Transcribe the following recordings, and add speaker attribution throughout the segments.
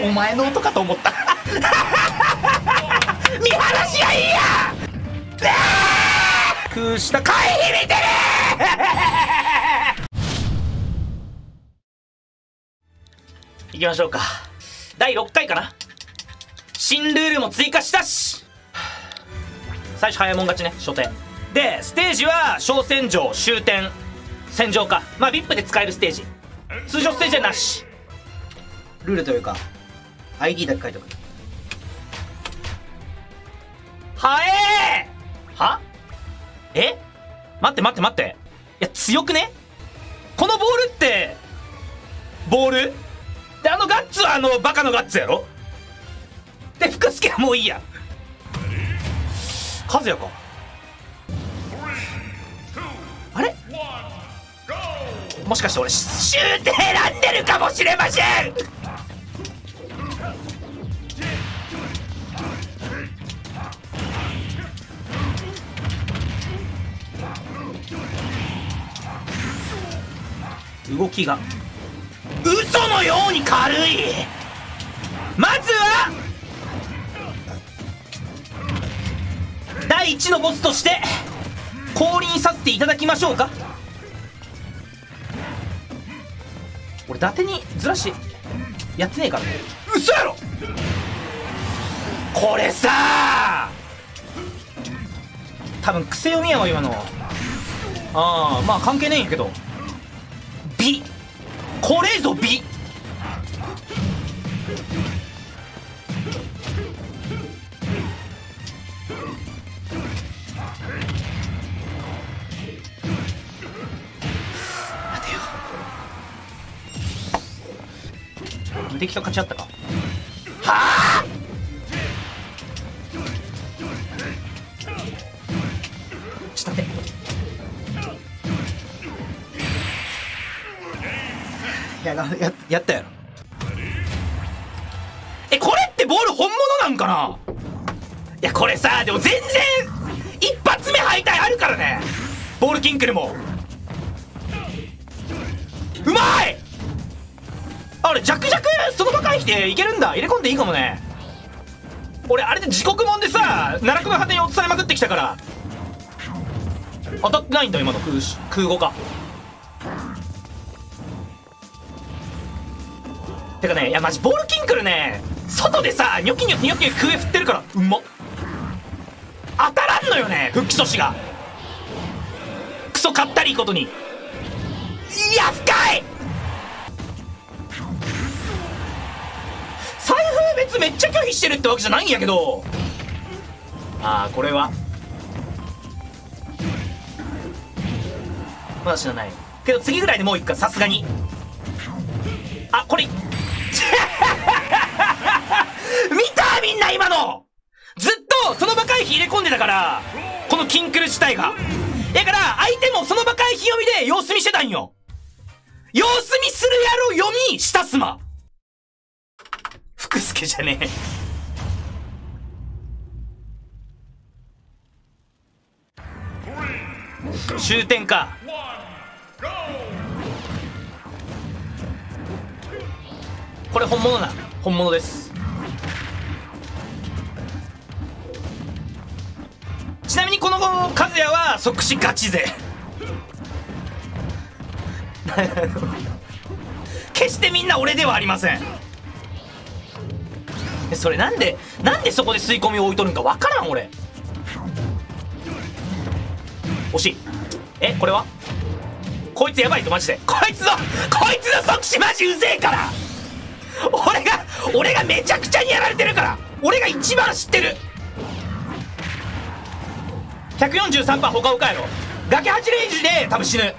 Speaker 1: お前の音かと思った見晴らしがいいや空下回避見てる行きましょうか。第6回かな。新ルールも追加したし、最初早いもん勝ちね。初手でステージは小戦場、終点、戦場か。まあ VIP で使えるステージ、通常ステージはなし。ルールというか ID だけ書いておく。はえーはえ待って待って待って、いや強くねこのボールって。ボールでガッツはバカのガッツやろ。で福助はもういいや。和也かあれ、もしかして俺シューテ選んでるかもしれません。動きが嘘のように軽い。まずは第1のボスとして降臨させていただきましょうか。俺伊達にずらしやってねえからね。嘘やろこれさ。多分癖読みやわ今の。ああまあ関係ねえんやけど、美これぞ美。待てよ、無敵と勝ち合ったか。はあちょっと待って。やったやろ。これってボール本物なんかな。いやこれさ、でも全然一発目敗退あるからね。ボールキンクルもうまい。あれ弱々その場回避でいけるんだ。入れ込んでいいかもね。俺あれで自国門でさ奈落の果てに落とされまくってきたから当たってないんだ今の空語か。てかね、いやマジボールキンクルね、外でさニョキニョキニョキニョキ空へ振ってるからうまっ。当たらんのよね復帰阻止が。クソかったりいことに。いや深い。財布別めっちゃ拒否してるってわけじゃないんやけど。ああこれはまだ知らないけど次ぐらいでもう一回さすがに。あこれ見たみんな今の。ずっとその場回避入れ込んでたからこのキンクル自体が。だから相手もその場回避読みで様子見してたんよ。様子見するやろ読みしたすま。福助じゃねえ。終点か。これ本物な。本物です。ちなみにこの和也は即死ガチ勢決してみんな俺ではありません。それなんでそこで吸い込みを置いとるんかわからん俺。惜しい。これはこいつやばいぞマジで。こいつの即死マジうぜえから。俺がめちゃくちゃにやられてるから。俺が一番知ってる。143%ほかほかやろ。崖8レンジで多分死ぬ。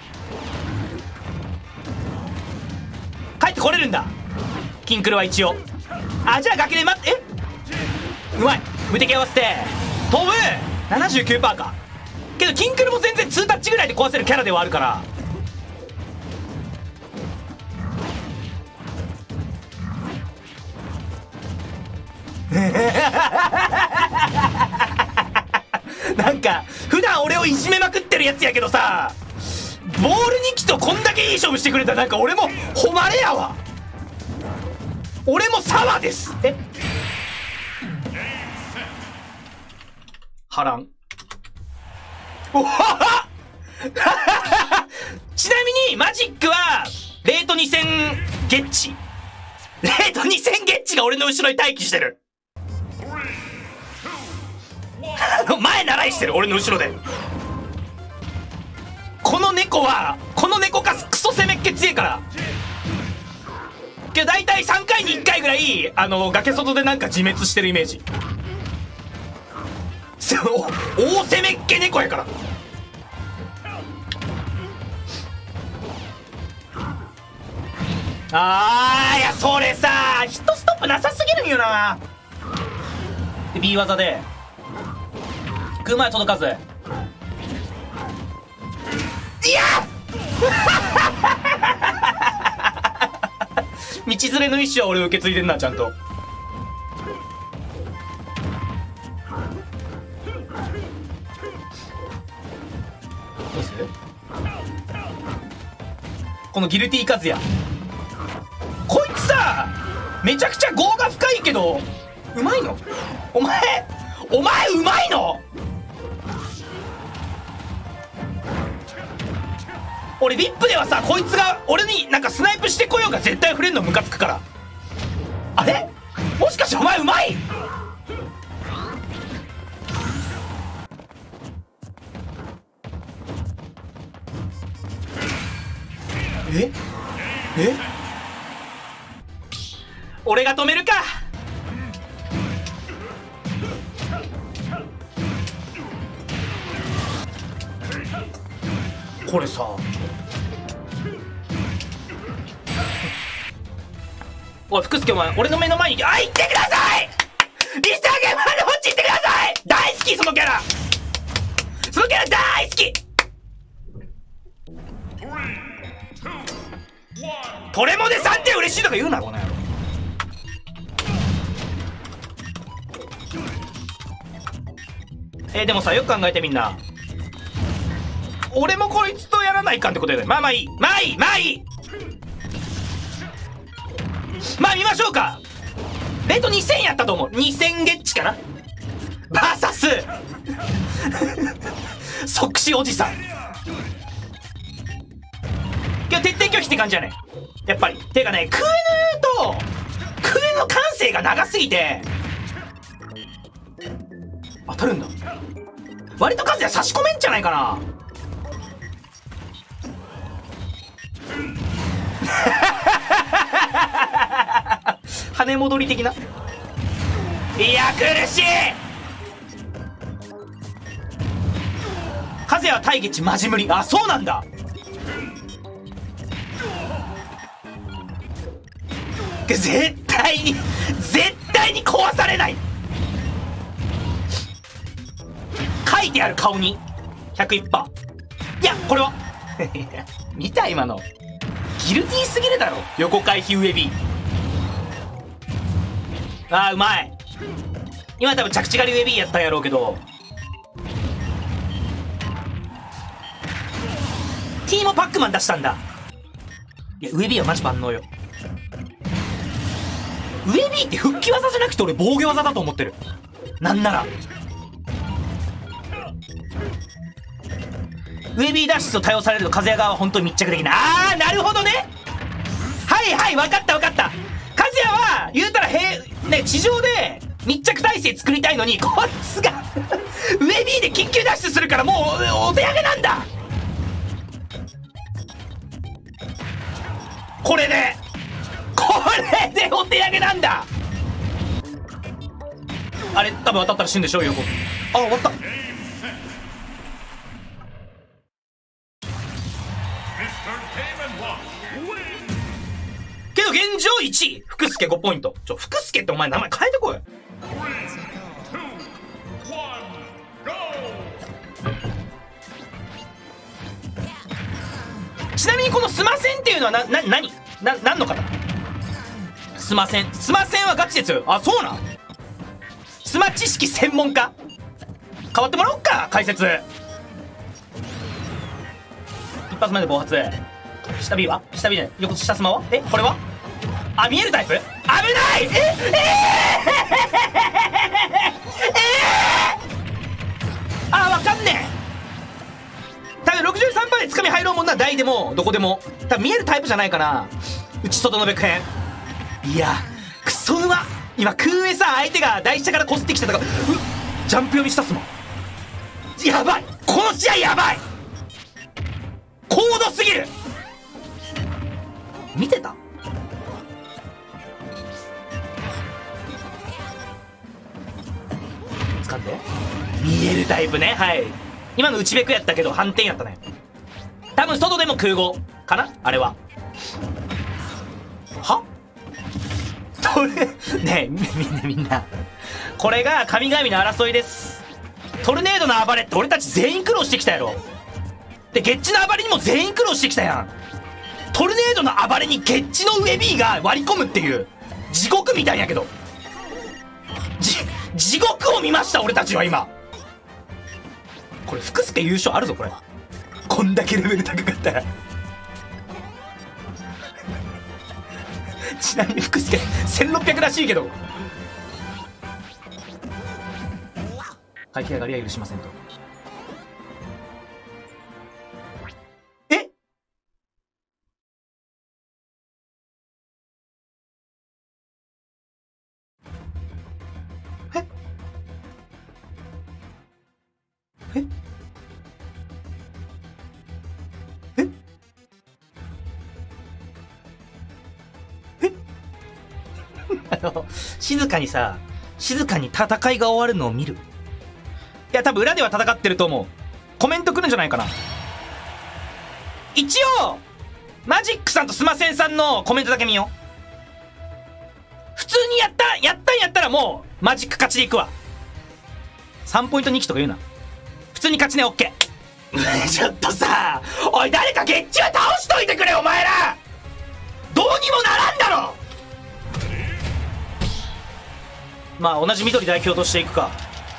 Speaker 1: 帰ってこれるんだキンクルは一応。あじゃあ崖で待って。うまい。無敵合わせて飛ぶ 79% か。けどキンクルも全然2タッチぐらいで壊せるキャラではあるからなんか普段俺をいじめまくってるやつやけどさ、ボール2機とこんだけいい勝負してくれたらなんか俺も誉れやわ。 俺も沢です。波乱。おははちなみにマジックはレート2000ゲッチ。レート2000ゲッチが俺の後ろに待機してる。前習いしてる、俺の後ろで。この猫かクソ攻めっ気強いから。けど大体3回に1回ぐらい崖外でなんか自滅してるイメージ。大攻めっ気猫やから。いやそれさヒットストップなさすぎるんよな。で B 技でグーまで届かず。いや道連れの意思は俺受け継いでんな、ちゃんと。どうする？このギルティカズヤ、こいつさめちゃくちゃ業が深いけどうまいの？お前うまいの？俺 VIP ではさこいつが俺になんかスナイプしてこようが絶対触れんのムカつくから。あれもしかしてお前うまい？俺が止めるか。これさおい福助、お前俺の目の前に行ってください。リスターゲーマーでこっち行ってください。大好きそのキャラ、そのキャラ大好き。トレモで3点嬉しいとか言うなこの野郎。でもさよく考えてみんな、俺もこいつとやらないかんってことやで。まあいいまあ見ましょうか。レート2000やったと思う。2000ゲッチかなバーサス即死おじさん。今日徹底拒否って感じやねやっぱり。ていうかね、クエヌの感性が長すぎて当たるんだ。割と数や差し込めんじゃないかな。羽戻り的な。いや苦しい。風は大撃マジ無理。あ、そうなんだ。絶対に壊されない。書いてある顔に101%。いやこれは見た今のギルティーすぎるだろ。横回避上 B。 うまい。今多分着地狩り上 B やったんやろうけど、ティーもパックマン出したんだ。いや上 B はマジ万能よ。上 B って復帰技じゃなくて俺防御技だと思ってる。なんなら上 B 脱出を多用されると風谷側は本当に密着できない。なるほどね。はい分かった。風谷は言うたら地上で密着体制作りたいのに、こいつが上 B で緊急脱出するからもうお手上げなんだ。これでお手上げなんだ。あれ多分当たったら死ぬでしょ横。終わった。けど現状1位福助5ポイント。福助ってお前名前変えてこい。ちなみにこのスマセンっていうのは何の方？スマセンはガチで強い。あ、そうなん。スマ知識専門家変わってもらおうか解説。一発目で暴発。下 B は下 B じゃない、下スマはこれは見えるタイプ。 ないあ、わかんねえ。多分63%でつかみ入ろうもんな。台でもどこでも多分見えるタイプじゃないかな。内外のべく編。いやクソうま。今空上さ、相手が台下からこすってきたとか、ジャンプ読みしたっすもん。やばい、この試合やばい、高度すぎる。見てた？掴んで見えるタイプね。はい、今の内べくやったけど反転やったね。多分外でも空語かなあれは。はねえみんなこれが神々の争いです。トルネードの暴れって俺たち全員苦労してきたやろ。でゲッチの暴れにも全員苦労してきたやん。トルネードの暴れにゲッチの上 B が割り込むっていう地獄みたいやけど、地獄を見ました俺たちは今。これ福助優勝あるぞこれ。こんだけレベル高かったらちなみに福助1600らしいけど、会計上がりは許しませんと。ええ静かにさ、静かに戦いが終わるのを見る。いや多分裏では戦ってると思う。コメント来るんじゃないかな。一応マジックさんとスマセンさんのコメントだけ見よう。普通にやったらもうマジック勝ちでいくわ。3ポイント2期とか言うな。普通に勝ちね。オッケーちょっとさ、おい誰かゲッチは倒しといてくれお前ら。どうにもならんだろ。まあ同じ緑代表としていくか。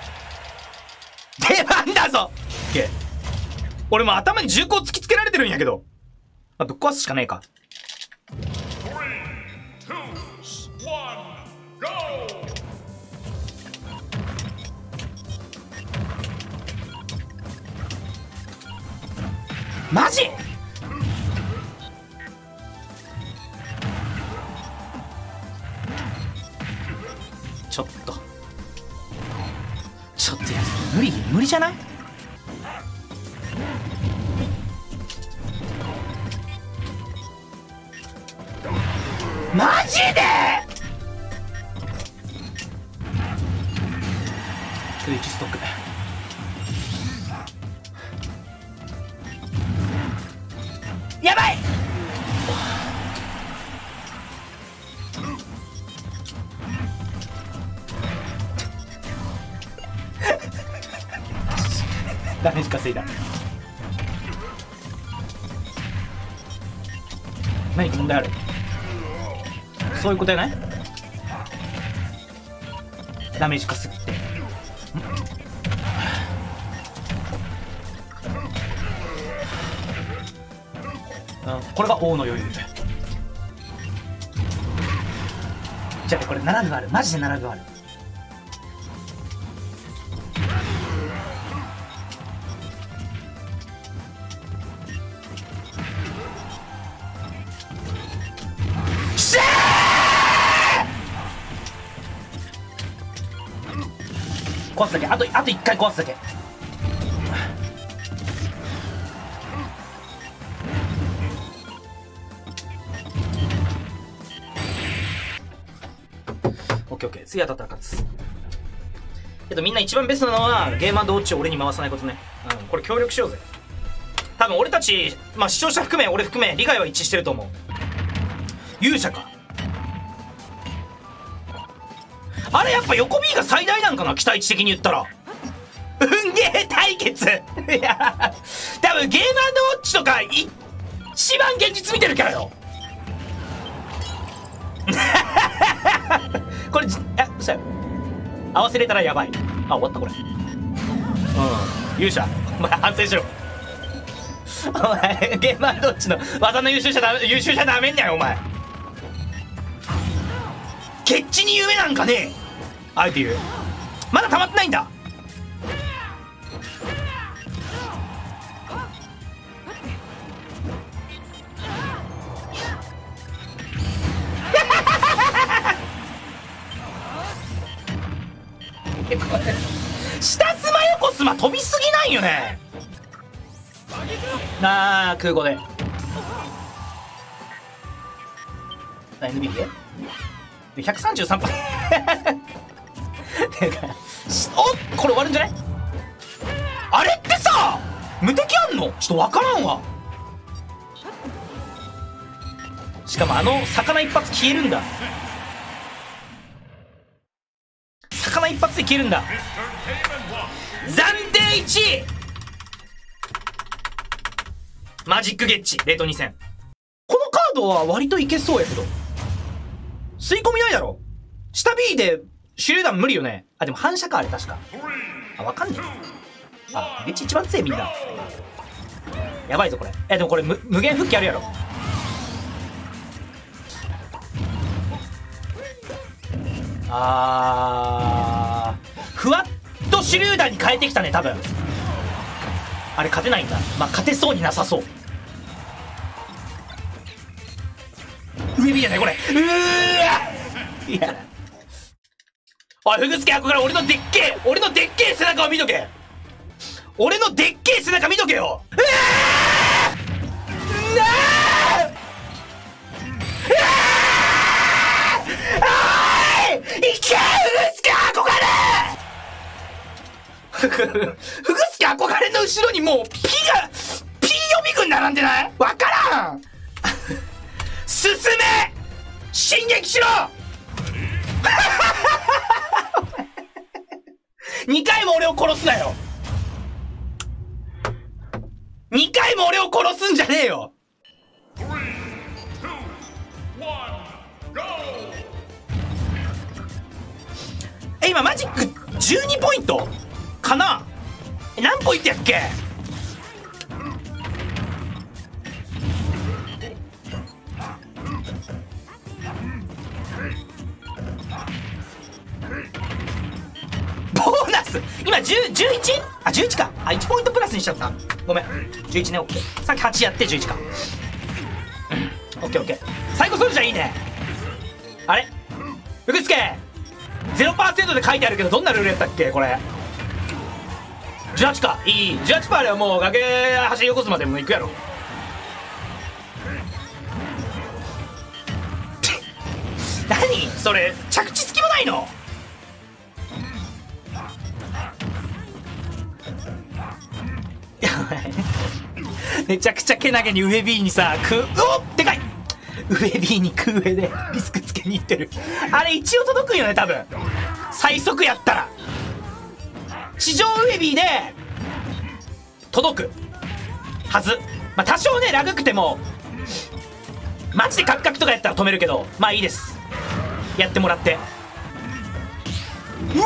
Speaker 1: 出番だぞ。オッケー。俺も頭に銃口突きつけられてるんやけど、まあ、ぶっ壊すしかねえか。マジちょっとや無理じゃない？マジで1ストック。やばいダメージ稼いだ。何か問題ある？そういうことやない？ダメージ稼ぎって、これが王の余裕。じゃあこれ7分ある。マジで7分ある。壊すだけ。あと1回壊すだけ。オッケーオッケー。次当たったら勝つ。みんな一番ベストなのはゲーム&ウォッチを俺に回さないことね。これ協力しようぜ。多分俺たち、まあ視聴者含め俺含め利害は一致してると思う。勇者か。あれやっぱ横 B が最大なんかな、期待値的に言ったら。運ゲー対決いや多分ゲーム&ウォッチとか一番現実見てるからよこれ嘘や。合わせれたらやばい。あ、終わったこれ。勇者お前反省しろお前ゲーム&ウォッチの技の優秀者ダメんやよお前。 ケッチに夢なんかねえ。あえて言う。まだ溜まってないんだ。これ下スマ横スマ飛びすぎないよね。なあ空港でNB で133%おこれ終わるんじゃない？あれってさ無敵あんの？ちょっとわからんわ。しかも魚一発消えるんだ。魚一発で消えるんだ。暫定1位マジックゲッチレート2000。このカードは割といけそうやけど吸い込みないだろ。下 B で手榴弾無理よね。あでも反射かあれ確か。あわかんねえ。あゲッチ一番強いみんな。やばいぞこれ。でもこれ無限復帰あるやろ。ふわっと手榴弾に変えてきたね多分。あれ勝てないんだ。まあ勝てそうになさそう。上 B じゃないこれ。いやおいフグスケ憧れ俺のでっけえ背中を見とけ。俺のでっけえ背中見とけよ。いけフグスケ憧れの後ろにもう P 予備軍並んでない？わからん進め進撃しろ2回も俺を殺すなよ。2回も俺を殺すんじゃねえよ。今マジック12ポイントかな。何ポイントやっけ。ボーナス今 11？ あ11か。あ1ポイントプラスにしちゃった。ごめん11ね。 OK さっき8やって11か。OKOK 最後ソルジャーいいね。あれフグスケ 0% で書いてあるけどどんなルールやったっけこれ。18か。いい18%あれはもう崖走り起こすまでも行くやろ。何それ着地隙もないの。めちゃくちゃけなげに上 B にさおでかい上 B に空上でリスクつけに行ってる。あれ一応届くんよね多分最速やったら。地上上 B で届くはず。まあ多少ねラグくてもマジでカクカクとかやったら止めるけどまあいいです。やってもらって。うわ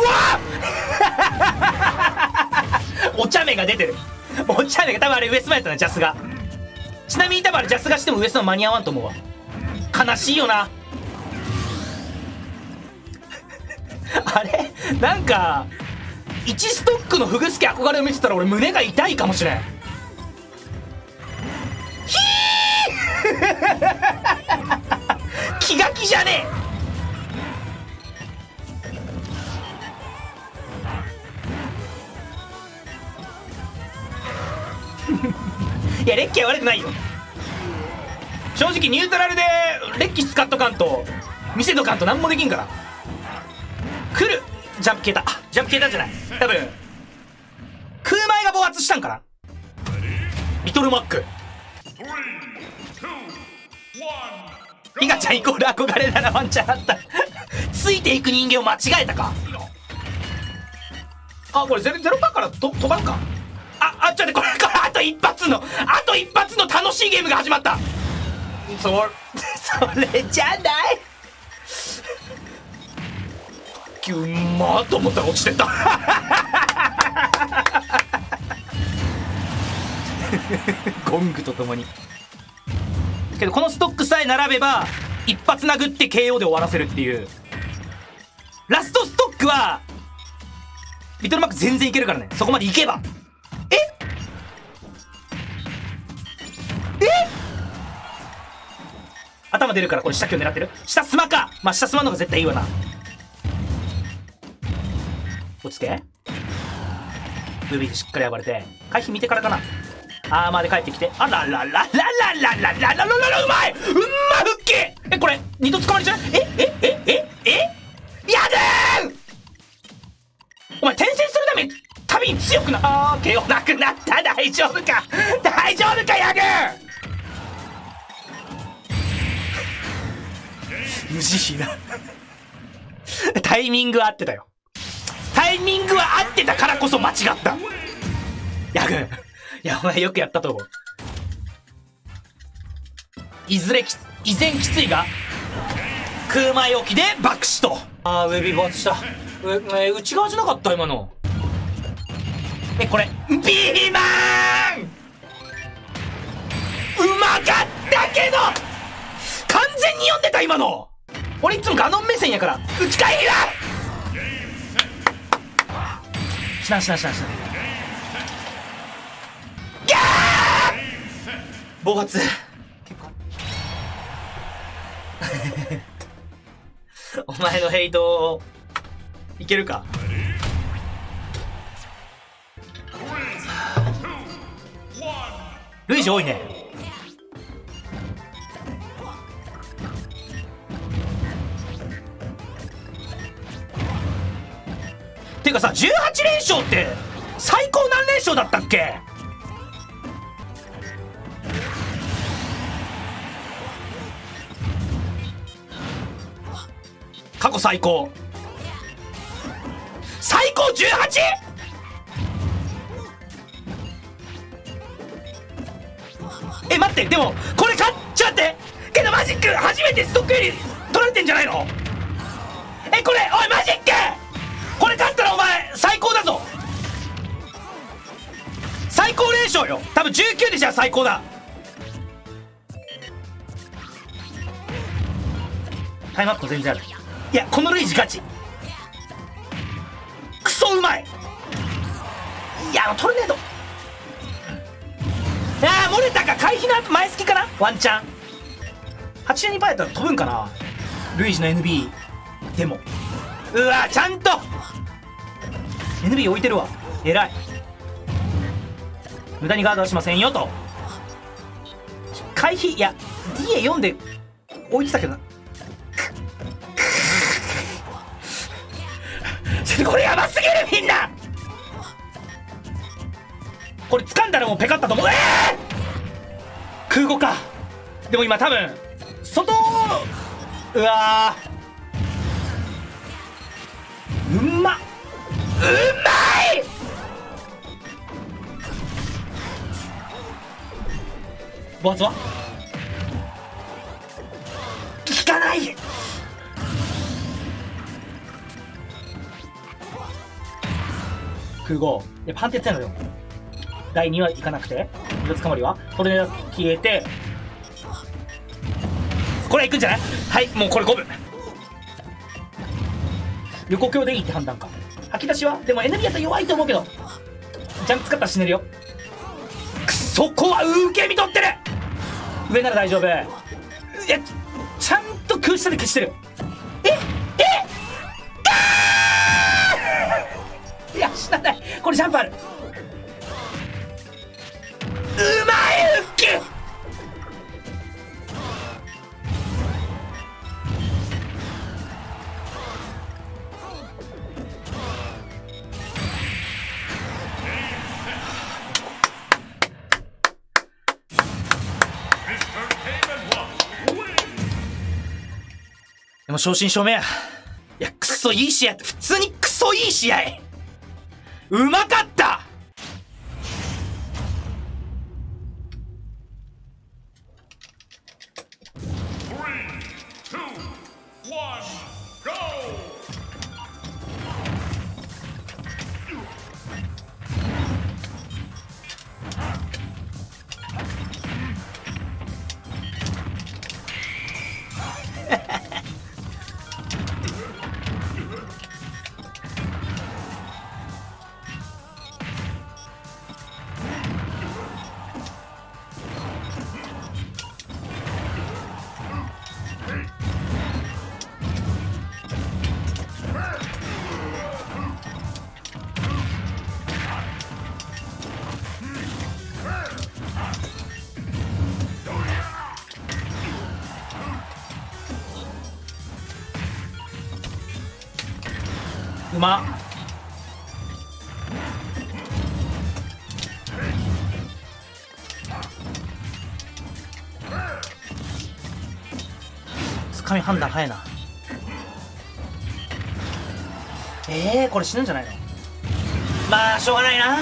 Speaker 1: お茶目が出てる。お茶目が多分あれウエスマやったなジャスが。ちなみに多分あれジャスがしてもウエスマ間に合わんと思うわ。悲しいよなあれなんか1ストックのフグスケ憧れを見てたら俺胸が痛いかもしれん。ひー気が気じゃねえいやレッキーは悪くないよ正直。ニュートラルでレッキー使っとかんと見せとかんと何もできんから。来るジャンプ消えた。ジャンプ消えたんじゃない多分空前が暴発したんかな。リトルマックヒガちゃんイコール憧れならワンチャンあったついていく人間を間違えたか。あこれ 0% から飛ばんか。ちょっとこれあと一発の楽しいゲームが始まった。それじゃないうまーと思ったら落ちてったゴングとともに。けどこのストックさえ並べば一発殴って KO で終わらせるっていうラストストックはリトルマック全然いけるからね。そこまでいけば。頭出るからこれ下今日狙ってる。下スマか。まあ下スマの方が絶対いいわな。落ち着け。ルビーでしっかり暴れて回避見てからかな。アーマーで帰ってきて、あらららららららららららうまい、うんま復帰。これ二度捕まりじゃない？やだー。お前転生するたびに強くな、毛をなくなった。大丈夫か大丈夫かヤグ無慈悲なタイミングは合ってたよ。タイミングは合ってたからこそ間違った。ヤグ、いやお前よくやったと思う。依然きついが空前置きで爆死と。ウェビー爆発した。内側じゃなかった今の。これピーマンうまかったけど完全に読んでた今の。俺いつもガノン目線やから打ち返りだ。しなギャー暴発お前のヘイトいけるか。ルイージ多いね。てかさ、18連勝って最高何連勝だったっけ。過去最高 18？ 待って、でもこれちょっと待って、けどマジック初めてストックより取られてんじゃないの。これおいマジックこれ勝ったらお前最高だぞ。最高連勝よ。多分19でじゃあ最高だ。タイムアップ全然ある。いやこのルイージガチクソうまい。いやトルネード漏れたか。回避の前好きかなワンチャン。82%やったら飛ぶんかなルイージの NB。 でもうわちゃんと NB 置いてるわ。偉い。無駄にガードはしませんよと。回避いや DA4 で置いてたけどな。ちょっとこれやばすぎる。みんなこれ掴んだらもうペカったと思う。空語か。でも今多分外うわうまい暴発は効かない。空語やっぱ判定強いのよ。第2はいかなくて二度捕まりはトルネード消えてこれはいくんじゃない。はいもうこれ5分横強でいいって判断か。吐き出しはでもエネルギーやったら弱いと思うけどジャンプ使ったら死ねるよ。そこは受け身取ってる。上なら大丈夫。いやちゃんと空下で消してる。いや死なない。これジャンプある。うまい復帰。でも正真正銘や。いやクソいい試合って普通にクソいい試合。うまかった。 うまっ。つかみ判断早いな。これ死ぬんじゃないの？まあしょうがないな。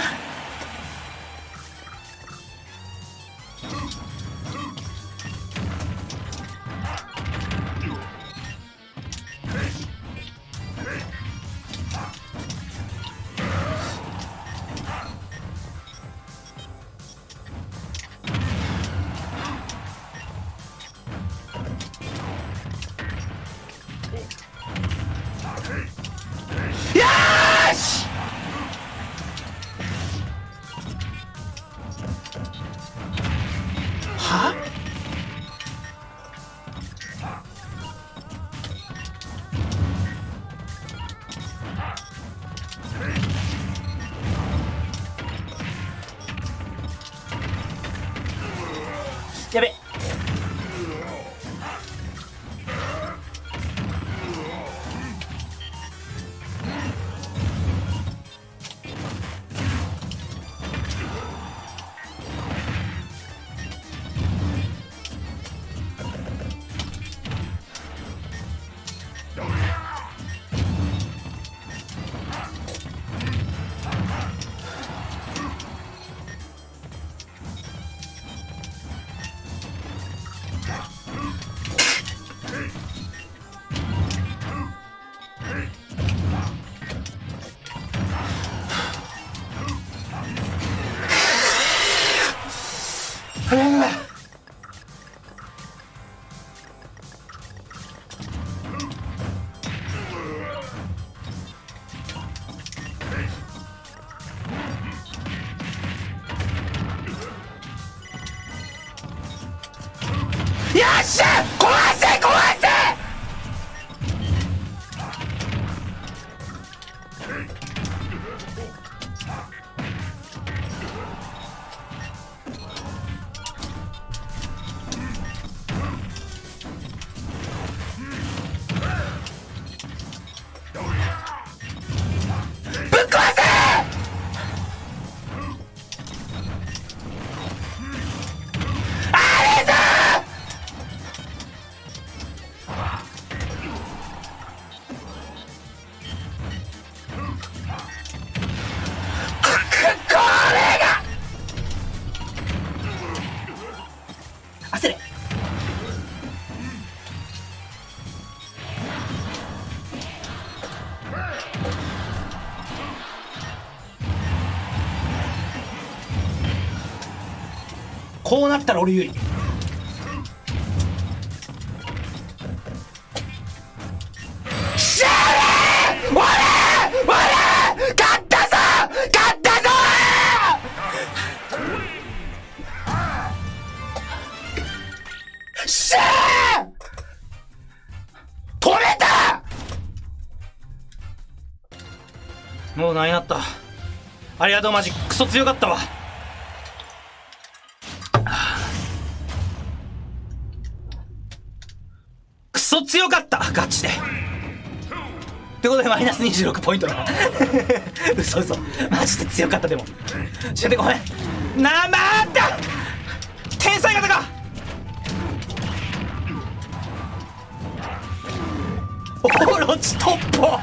Speaker 1: よーし！は？やべ。よっしゃ！壊せ壊せ！ぶっ壊せ！焦れ。こうなったら俺有利。しゃーれ！俺勝ったぞ！勝ったぞ！しゃー！取れた！もう何やった。ありがとうマジクソ強かったわ。クソ強かったガチで。ってことでマイナス26ポイントだ。嘘嘘マジで強かった。でもちょっとごめんな。また天才型か。オロチトッポ。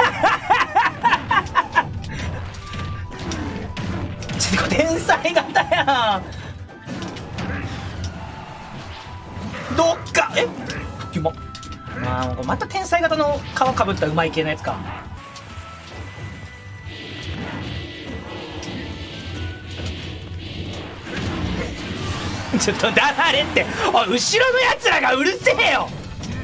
Speaker 1: ちょっと天才型やん。どっかうまっ。また天才型の皮かぶったうまい系のやつか。ちょっと黙れって。おい後ろのやつらがうるせえよ。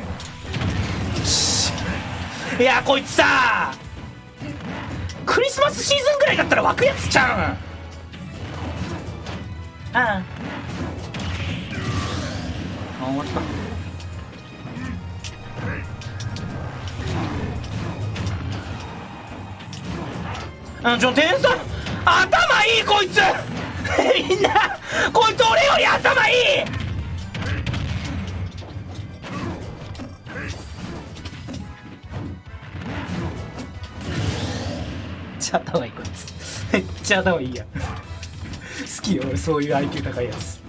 Speaker 1: いやこいつさクリスマスシーズンぐらいだったら湧くやつちゃうん。あ終わった。天才頭いいこいつ。みんなこいつ俺より頭いい。 ちゃ頭いいこいつ。めっちゃ頭いいやん。好きよ俺そういう IQ 高いやつ。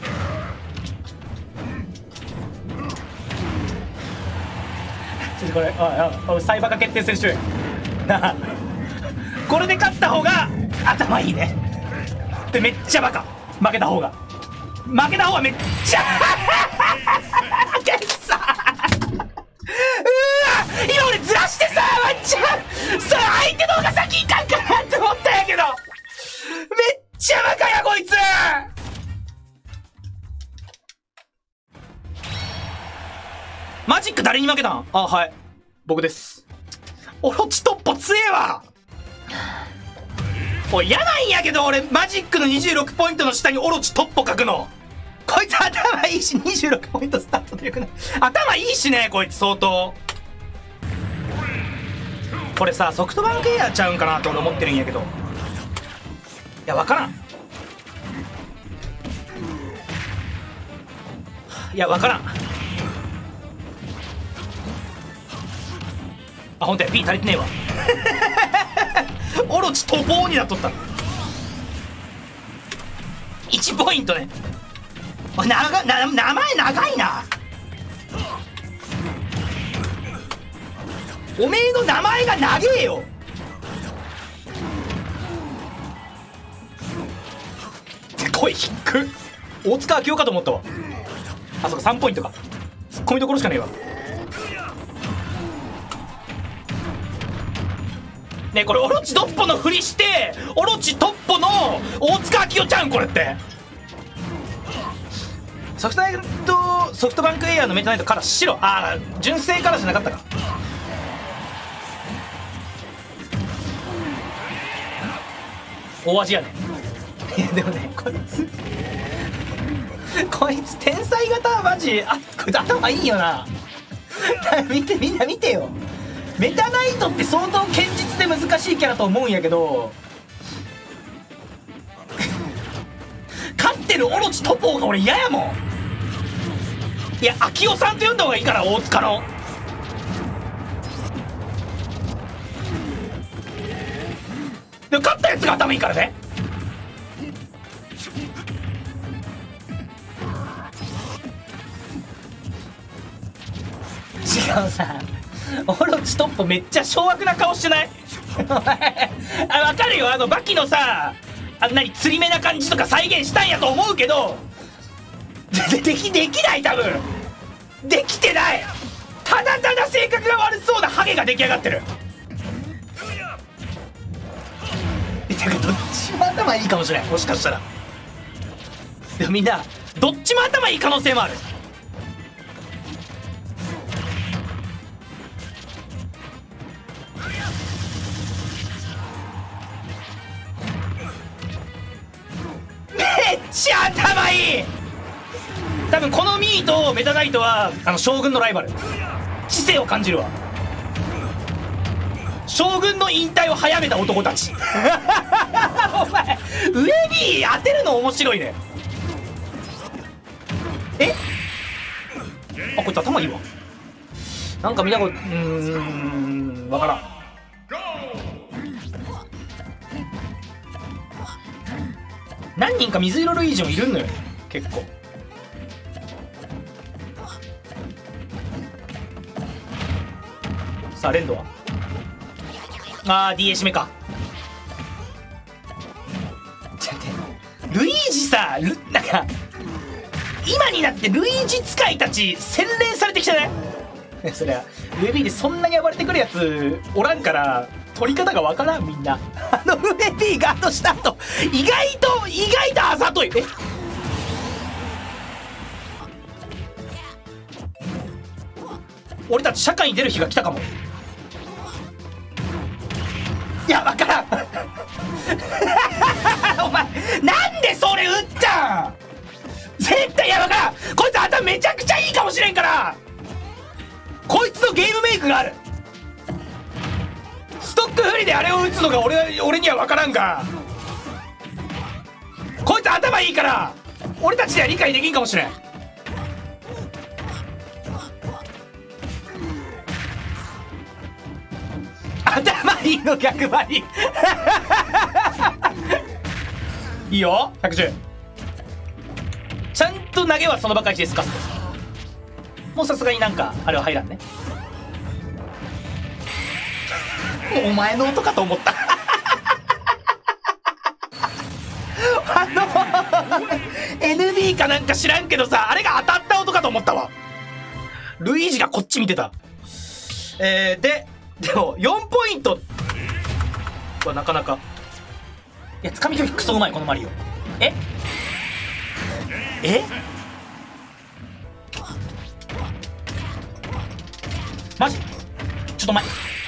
Speaker 1: ちょっとこれサイバーが決定選手なあ、これで勝った方が頭いいね。でめっちゃバカ、負けた方がめっちゃけっさうわ今俺ずらしてさワンチャンさ相手の方が先いかんかなって思ったんやけど、めっちゃバカやこいつ。マジック誰に負けたん？あ、はい僕です。オロチ突破強えわ。おい嫌なんやけど俺マジックの26ポイントの下にオロチ突破書くの。こいつ頭いいし26ポイントスタートでよくない？頭いいしねこいつ相当。これさソフトバンクエアちゃうんかなと俺思ってるんやけど、いや分からん、いや分からん。あ本当や P 足りてねえわオロチ途方になっとった。1ポイントね。名前長いな。おめえの名前が長えよ。声低く大塚明夫かと思ったわ。あそこ3ポイントか。ツッコミどころしかねえわ。ねえこれオロチトッポのふりしてオロチトッポの大塚明夫ちゃうんこれって。ソフトバンクエアのメタナイトカラー白、ああ純正カラーじゃなかったか。大味やね。いやでもねこいつ天才型マジこいつ頭いいよな見てみんな見てよ。メタナイトって相当堅実で難しいキャラと思うんやけど勝ってるオロチトポーが俺嫌やもん。いや秋夫さんと呼んだ方がいいから大塚の。でも勝ったやつが頭いいからね。違うさオロチトッポめっちゃ凶悪な顔してないあ分かるよバキのさ何釣り目な感じとか再現したんやと思うけどできない多分できてない。ただただ性格が悪そうなハゲが出来上がってる。だからどっちも頭いいかもしれないもしかしたら。でもみんなどっちも頭いい可能性もある。めっちゃ頭いい。多分このミーとメタナイトは将軍のライバル。知性を感じるわ。将軍の引退を早めた男たちお前上 B 当てるの面白いね。えあこいつ頭いいわ。なんか見たことわからん。何人か水色ルイージョンいるのよ結構。さあレンドはDA 締めか。ルイージさなんか今になってルイージ使いたち洗練されてきたねそりゃウェビーでそんなに暴れてくるやつおらんから取り方がわからんみんな。ウェビーガードした後意外とあざとい。俺たち社会に出る日が来たかも。いや分からんお前なんでそれ撃ったん。絶対いや分からん。こいつ頭めちゃくちゃいいかもしれんから。こいつのゲームメイクがある。ストック不利であれを撃つのが俺には分からんが、こいつ頭いいから俺たちでは理解できんかもしれん。頭いいの逆張りいいよ110。ちゃんと投げはその場開始ですか。もうさすがになんかあれは入らんね。お前の音かと思ったNB かなんか知らんけどさ、あれが当たった音かと思ったわ。ルイージがこっち見てた。でも4ポイントはなかなか。いや、つかみ距離クソうまいこのマリオ。えマジちょっと前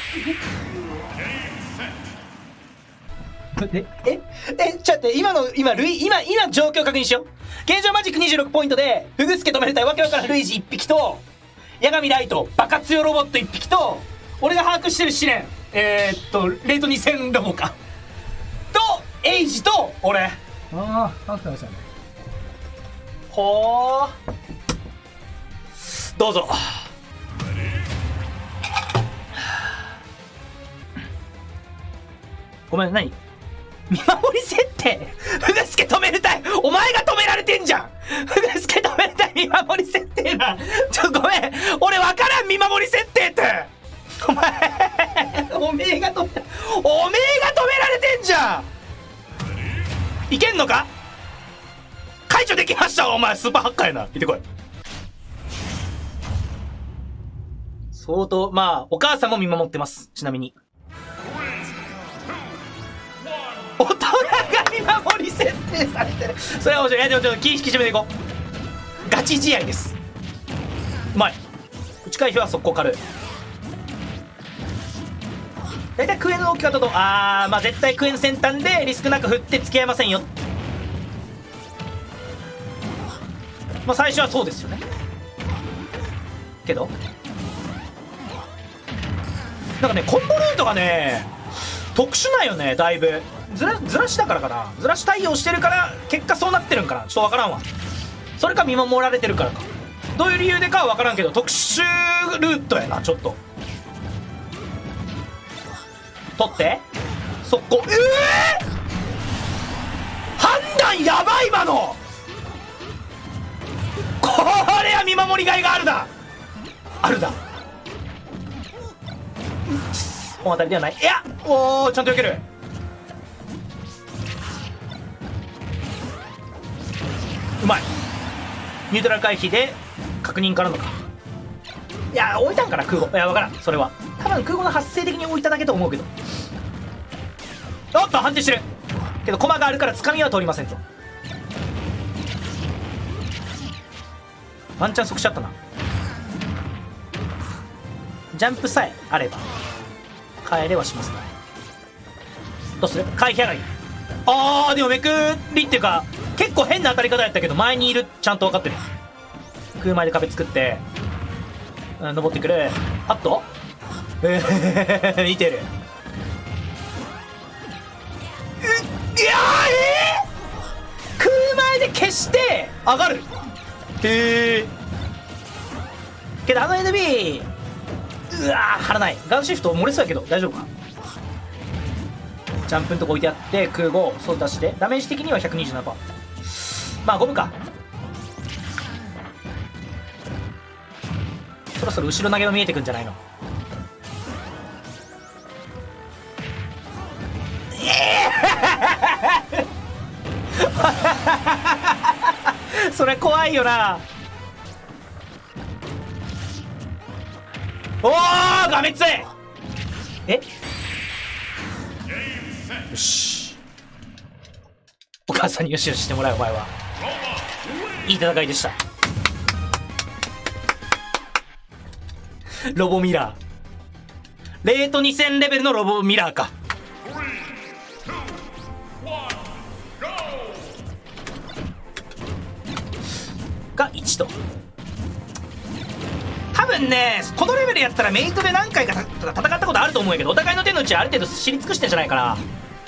Speaker 1: ちょっと待って、今状況確認しよう。現状マジック26ポイントで、フグスケ止めれたいわけわからんルイージ1匹と、八神ライト、バカ強ロボット1匹と、俺が把握してる試練、レート2000ロボか。と、エイジと、俺。ああ、楽しかったね。ほー。どうぞ。ごめん、何？見守り設定？フグスケ止めるたい！お前が止められてんじゃん！フグスケ止めるたい見守り設定な！ごめん！俺わからん見守り設定って！お前おめえが止められてんじゃん！いけんのか？解除できましたお前スーパーハッカーやな。行ってこい。相当、まあ、お母さんも見守ってます。ちなみに。大人が見守り設定されてる。それは面白い。いや、でもちょっと気引き締めていこう。ガチ試合です。うまい。打ち返しは速攻軽い。大体クエの置き方と、まあ絶対クエの先端でリスクなく振って付き合いませんよ。まあ最初はそうですよね。けどなんかね、コンボルートがね特殊なんよね。だいぶずらしだからかな。ずらし対応してるから結果そうなってるんかな。ちょっとわからんわ。それか見守られてるからか。どういう理由でかはわからんけど特殊ルートやな。ちょっと取って速攻。判断やばい今の。これは見守りがいがあるだ。本当たりではない。いや、おお、ちゃんと避ける。うまい。ニュートラル回避で確認からのか。いや、置いたんかな空母。いや、わからん。それは多分空母の発生的に置いただけと思うけど。おっと、判定してるけど駒があるからつかみは通りませんと。ワンチャン即死あったな。ジャンプさえあれば帰れはしますね。どうする？回避上がり。でもめくりっていうか結構変な当たり方やったけど前にいるちゃんと分かってる。空前で壁作って、登ってくる。あっと見てる。空前で消して上がる。けどNB 張らない。ガンシフト漏れそうやけど大丈夫か。ジャンプのとこ置いてあって空母そう出してダメージ的には 127%。 まあゴムか。そろそろ後ろ投げも見えてくんじゃないの。それ怖いよな。おーがめつい。よし、お母さんによしよししてもらう。お前はいい戦いでした。ロボミラーレート2000レベルのロボミラーか。が1と。多分ねこのレベルやったらメイトで何回か戦ったことあると思うんやけど、お互いの手の内はある程度知り尽くしてんじゃないかな。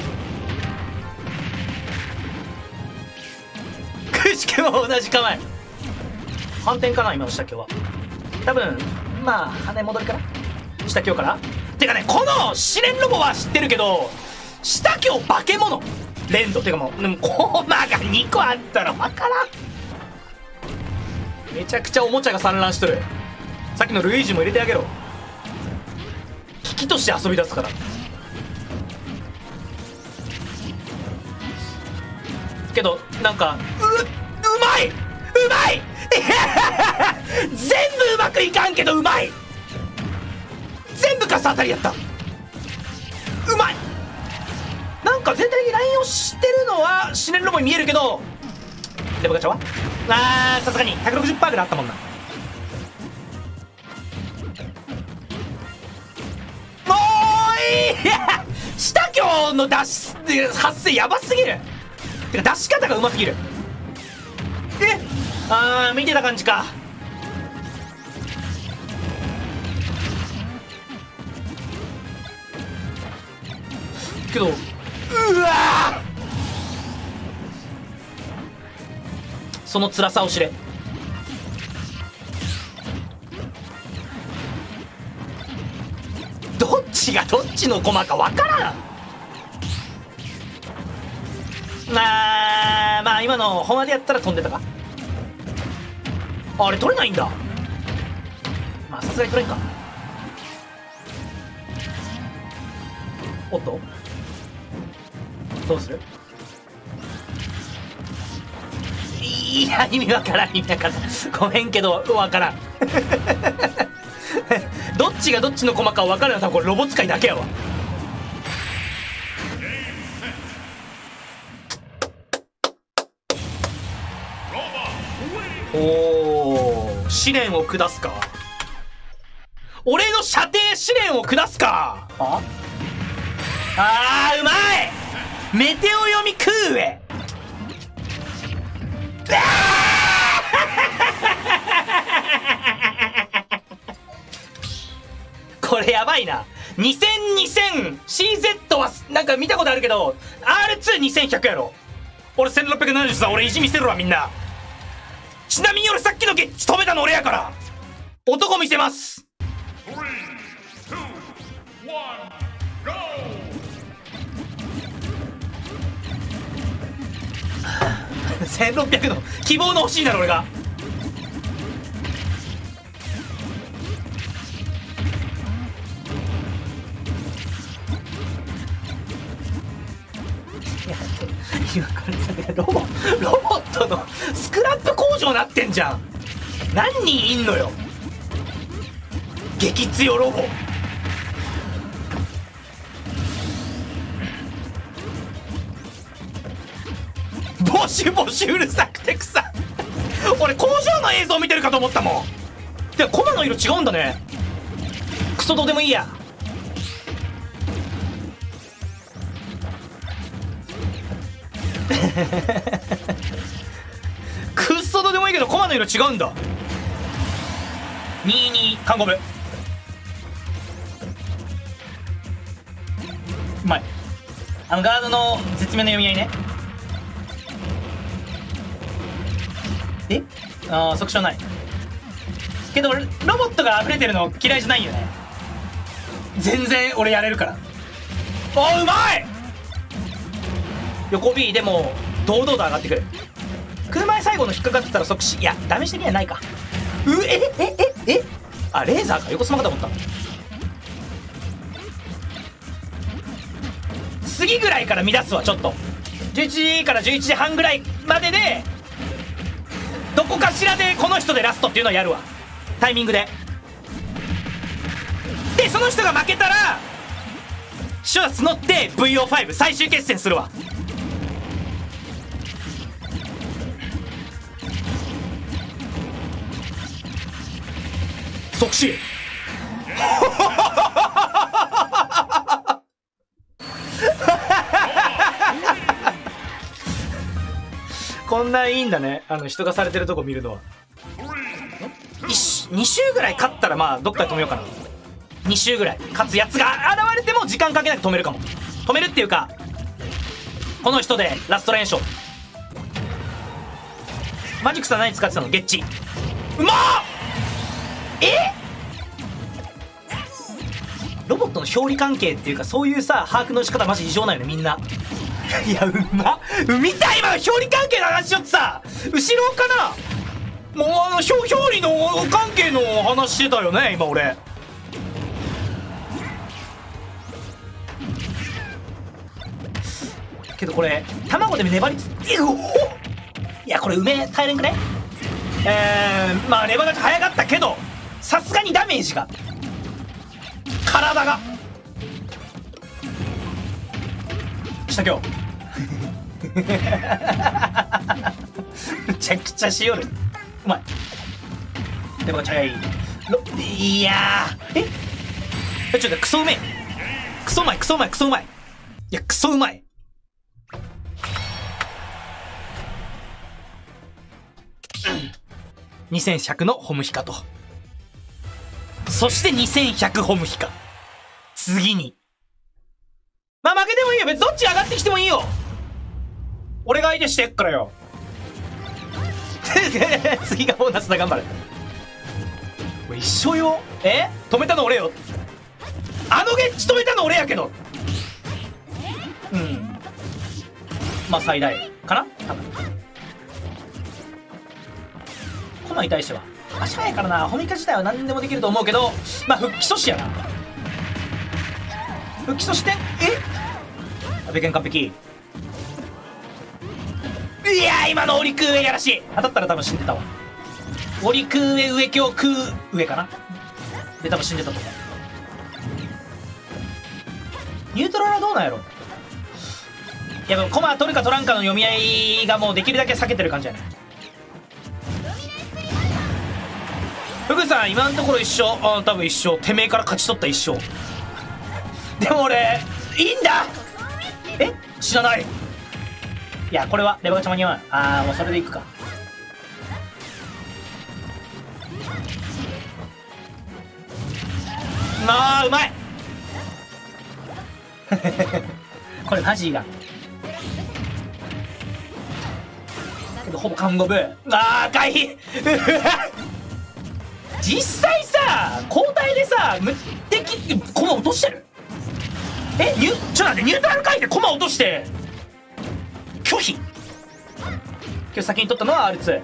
Speaker 1: くしくも同じ構え。反転かな今の下今日は。多分まあ羽戻りから下今日からてかね、この試練ロボは知ってるけど、下京化け物連動ってかもう、でもコマが2個あったらわからん。めちゃくちゃおもちゃが散乱しとる。さっきのルイージも入れてあげろ。危機として遊び出すから。けどなんかうまいうまい全部うまくいかんけどうまい。全部カス当たりやった。うまい。なんか全体的にラインを知ってるのは試練ロボに見えるけど、レボガチャはさすがに 160% ぐらいあったもんな。もういや下京の発生やばすぎる。てか出し方がうますぎる。見てた感じか。けどうわその辛さを知れ。どっちがどっちの駒かわからん。まあ今の本話でやったら飛んでたか。あれ取れないんだ。まあさすがに取れんか。おっとどうする。いや意味わからん意味わからん。ごめんけどわからんどっちがどっちの駒かわかるのは多分これロボ使いだけやわ。おー試練を下すか。俺の射程試練を下すか。うまい。メテオ読み食うえこれやばいな。2000 CZ はなんか見たことあるけど R22100 やろ。俺1673。俺意地見せるわみんな。ちなみに俺さっきのゲッチ止めたの俺やから。男見せます。3、2、1、GO。1600の希望の欲しいなら俺が。今これさロボットのスクラップ工場なってんじゃん。何人いんのよ激強ロボ。ボシュうるさくて草俺工場の映像見てるかと思ったもん。でコマの色違うんだね。クソどうでもいいやくっそどうでもいいけどコマの色違うんだ。22カンゴムうまい。ガードの絶妙な読み合いね。即勝ないけどロボットが溢れてるの嫌いじゃないよね。全然俺やれるから。うまい。横 B でも堂々と上がってくる。車最後の引っかかってたら即死。いや試してみはないか。レーザーか。横スマかと思った。次ぐらいから乱すわ。ちょっと11時から11時半ぐらいまででどこかしらでこの人でラストっていうのをやるわ。タイミングで。でその人が負けたらシュアス乗って VO5 最終決戦するわ。即死こんないいんだね。人がされてるとこ見るのは。2周ぐらい勝ったらまあどっかで止めようかな。2周ぐらい勝つやつが現れても時間かけなく止めるかも。止めるっていうかこの人でラスト連勝。マジックさん何使ってたの。ゲッチうまっ。 ロボットの表裏関係っていうか、そういうさ把握の仕方マジ異常ないよねみんな。いや、見た今表裏関係の話しよってさ、後ろかな、もう表裏の関係の話してたよね今俺。けどこれ卵で粘りついや、これ梅耐えれんくね。まあレバガチ早かったけど、さすがにダメージが、体がした今日めちゃくちゃしよる。うまい。レバガチ早い。いやー、ちょっとクソうめえ、クソうまい、クソうまい、クソうまい、いやクソうまい。2100のホムヒカと、そして2100ホムヒカ、次にまあ負けてもいいよ、別にどっち上がってきてもいいよ、俺が相手してっからよ次がボーナスだ、頑張れ。これ一緒よ。止めたの俺よ、あのゲッチ止めたの俺やけど。まあ最大かな多分。コマに対しては足早いからな、ホミカ自体は何でもできると思うけど、まあ復帰阻止やな。復帰阻止点、ベケン完璧。いやー、今のオリク上やらしい。当たったら多分死んでたわ。オリク上、上強空上かなで多分死んでたと思う。ニュートラルはどうなんやろ。いやでもコマ取るか取らんかの読み合いがもうできるだけ避けてる感じやね。福さん今のところ一勝、多分一勝、てめえから勝ち取った一勝。でも俺いいんだ。知らない。いやこれはレバガチ間に合わない。もうそれでいくか。うまいこれマジいらんけど、ほぼ看護部。回避実際さ交代でさ無敵コマ落としてる。ちょっと待って、ニュートラル回避でコマ落として拒否。今日先に取ったのは R2。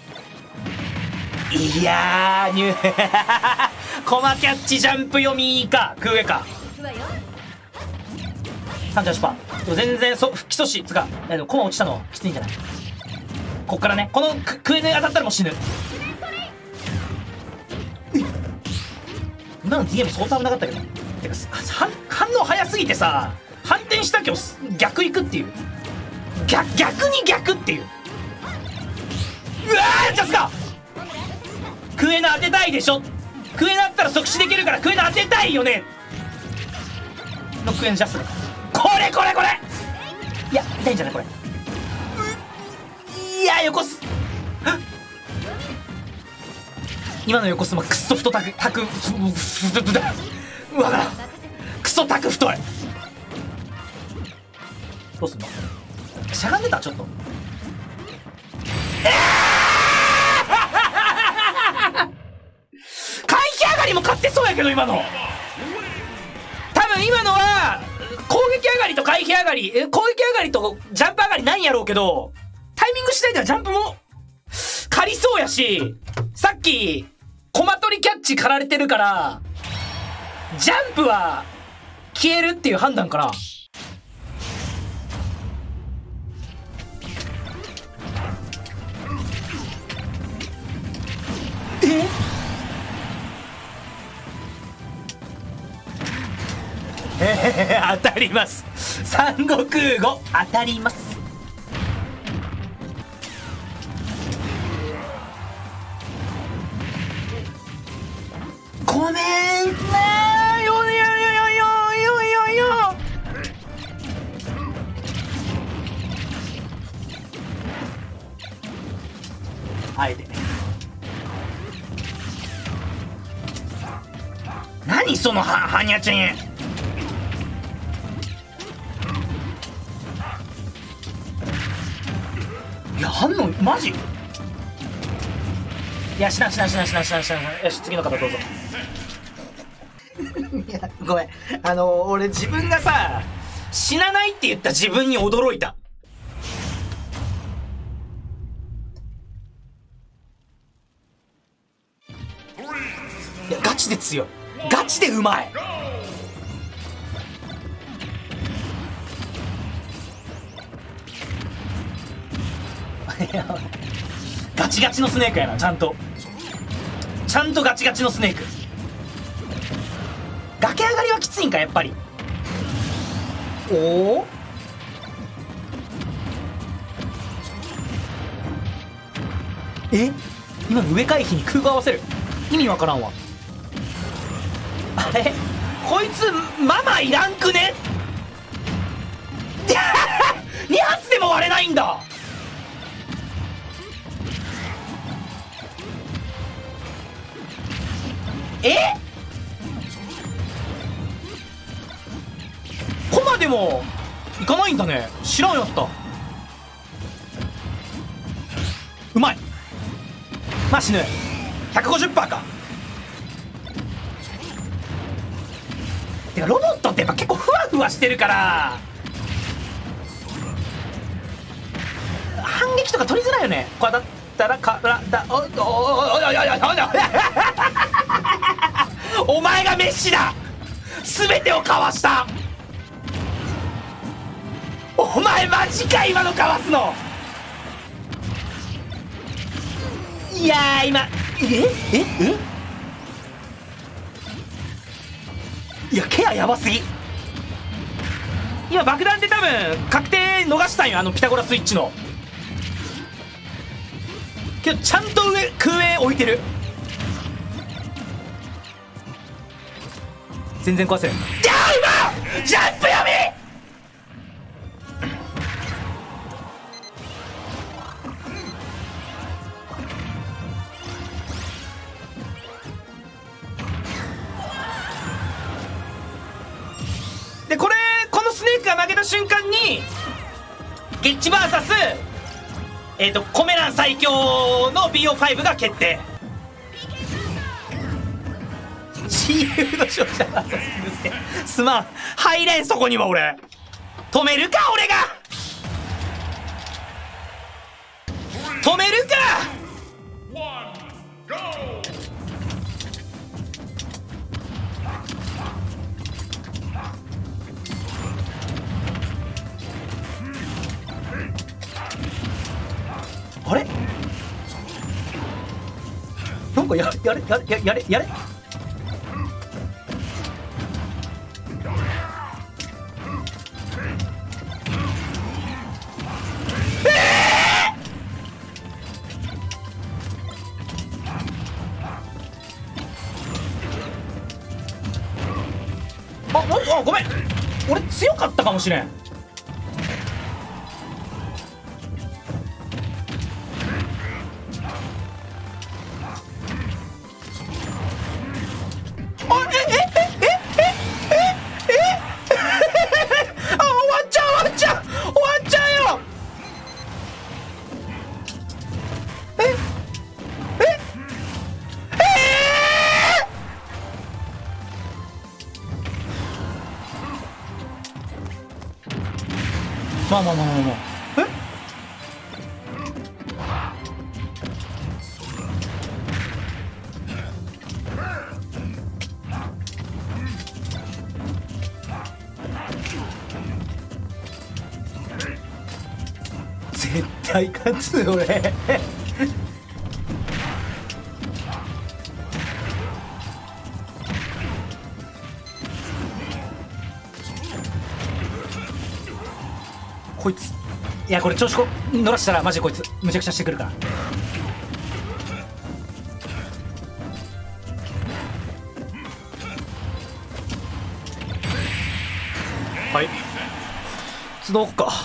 Speaker 1: いやーコマキャッチジャンプ読みか空上か 38%。 全然復帰阻止つか、でもコマ落ちたのきついんじゃない。こっからね、このクエネ当たったらもう死ぬ。今の DM 相当危なかったけど、てか反応早すぎてさ、反転したけど逆行くっていう、逆に逆っていう。うわー、チャンスか。クエナ当てたいでしょ。クエナあったら即死できるからクエナ当てたいよねのクエナジャス。これいや痛いんじゃないこれ。いや横す今の横すまクッソ太タクうわだクソタク太い。どうすんの。しゃがんでたちょっと。回避上がりも勝ってそうやけど今の。多分今のは攻撃上がりと回避上がり、攻撃上がりとジャンプ上がりなんやろうけど、タイミング次第ではジャンプも狩りそうやし、さっきコマ取りキャッチ狩られてるからジャンプは消えるっていう判断かな。当たります。三国語当たります。ごめんねーよ。あえて何そのはにゃちゃん。いや反応マジ。いやしなよし次の方どうぞ。 いやごめん、俺自分がさ死なないって言った自分に驚いた。いやガチで強い、ガチでうまい。ガチガチのスネークやな。ちゃんとガチガチのスネーク。崖上がりはきついんかやっぱり。おお、今の上回避に空が合わせる、意味わからんわ。あれこいつママいらんくね2発でも割れないんだ。コマでもいかないんだね。知らんやった。うまい。まあ死ぬ。150%か。てかロボットってやっぱ結構ふわふわしてるから反撃とか取りづらいよね。これだったら体お前がメッシだ。全てをかわした。お前マジか今のかわすの。いやー今いやケアやばすぎ。今爆弾で多分確定逃したんよ、ピタゴラスイッチの。けどちゃんと空へ置いてる。全然壊せる。じゃあ今ジャンプ読み。でこのスネークが負けた瞬間にゲッチ VS コメラン最強の BO5 が決定。自由の勝者だ。すまん、入れんそこには。俺止めるか、俺が止めるか。あれなんかやれごめん、俺強かったかもしれん。まあ絶対勝つ俺こいつ、いやこれ調子乗らしたらマジでこいつむちゃくちゃしてくるから。はい集おっか。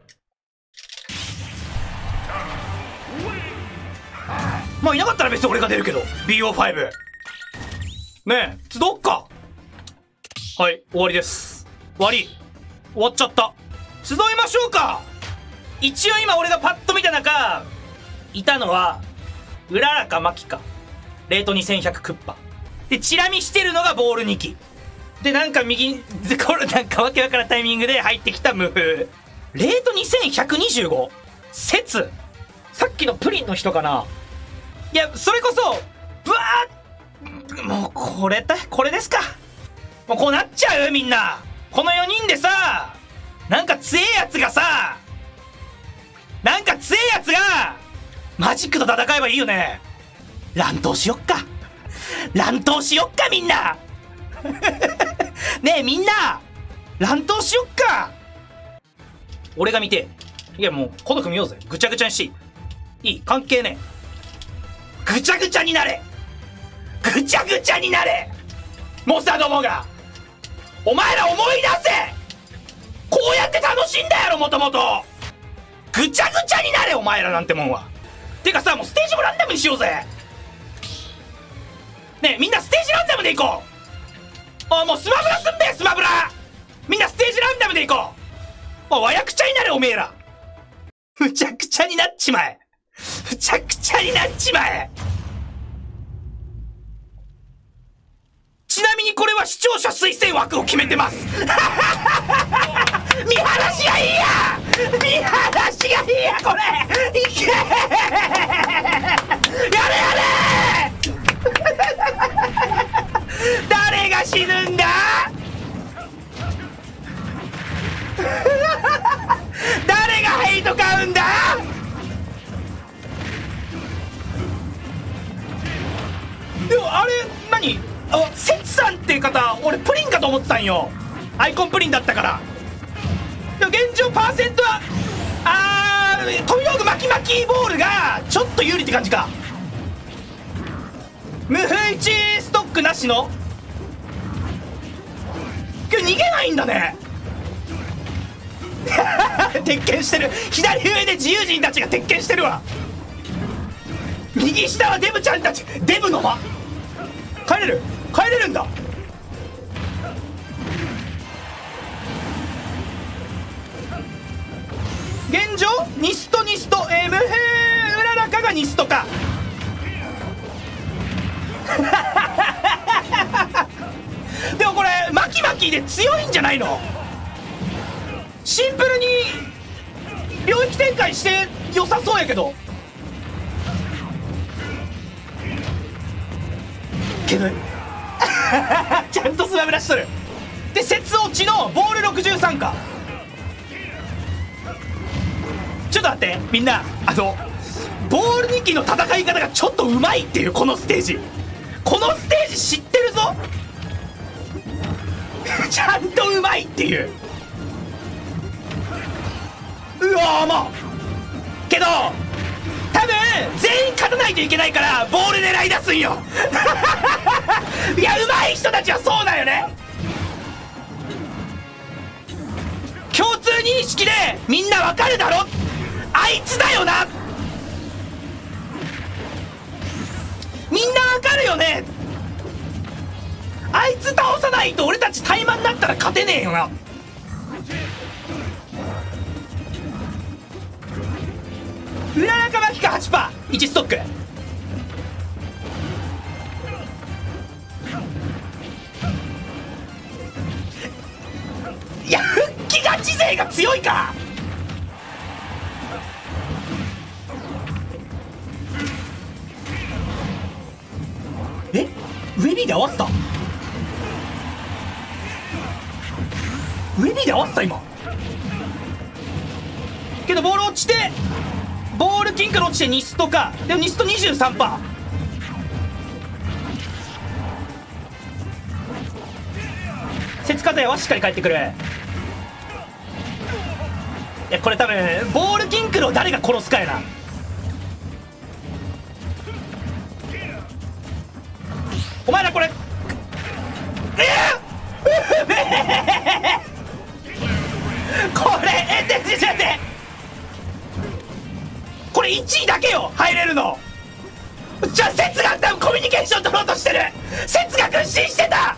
Speaker 1: まあいなかったら別に俺が出るけど BO5 ねえ集おっか。はい終わりです。終わっちゃった。集いましょうか。一応今俺がパッと見た中いたのはうららかマキかレート2100クッパでチラ見してるのがボール2機で、なんか右これなんかわけわからんタイミングで入ってきた無風レート2125節さっきのプリンの人かな。いやそれこそブワーもうこれですか。もうこうなっちゃう。みんなこの4人でさ、なんか強えやつがマジックと戦えばいいよね。乱闘しよっかみんなねえみんな乱闘しよっか。俺が見て、いやもうこの組みようぜ。ぐちゃぐちゃにしていい関係ねえ。ぐちゃぐちゃになれモサどもが。お前ら思い出せ。こうやって楽しんだやろもともと。ぐちゃぐちゃになれお前らなんてもんは。てかさ、もうステージもランダムにしようぜ。ねえみんなステージランダムでいこう。もうスマブラすんだよスマブラ。みんなステージランダムでいこう。わやくちゃになれおめえら。むちゃくちゃになっちまえ。ちなみにこれは視聴者推薦枠を決めてます見晴らしがいいやこれいけやれ誰が死ぬんだ誰がヘイト買うんだ。でもあれ何、セツさんっていう方俺プリンかと思ってたんよ。アイコンプリンだったから。でも現状パーセントは飛び道具巻き巻きボールがちょっと有利って感じか。無風1ストックなしの今日逃げないんだね鉄拳してる。左上で自由人たちが鉄拳してるわ。右下はデブちゃんたち。デブの間帰れるんだ。現状ニスト無風うららかがニストかでもこれマキマキで強いんじゃないの。シンプルに領域展開して良さそうやけどちゃんとスマブラしとる。で節落ちのボール63か。ちょっと待ってみんな、ボール2機の戦い方がちょっとうまいっていう。このステージ知ってるぞちゃんとうまいっていう。うわーもうけど多分全員勝たないといけないからボール狙い出すんよいや上手い人たちはそうだよね。共通認識でみんなわかるだろ。あいつだよな。みんなわかるよね。あいつ倒さないと俺たち怠慢になったら勝てねえよな。裏中巻きか 8%1 ストック。いや復帰ガチ勢が強いか。上 B で合わせた。上 B で合わせた今。けどボール落ちてボールキンから落ちてニストか。でもニスト 23%。節風はしっかり返ってくる。いやこれ多分ボールキンクルを誰が殺すかやな。お前らこれこれちょっと待って、これ1位だけよ入れるの。じゃあ節が多分コミュニケーション取ろうとしてる。節が屈伸してた。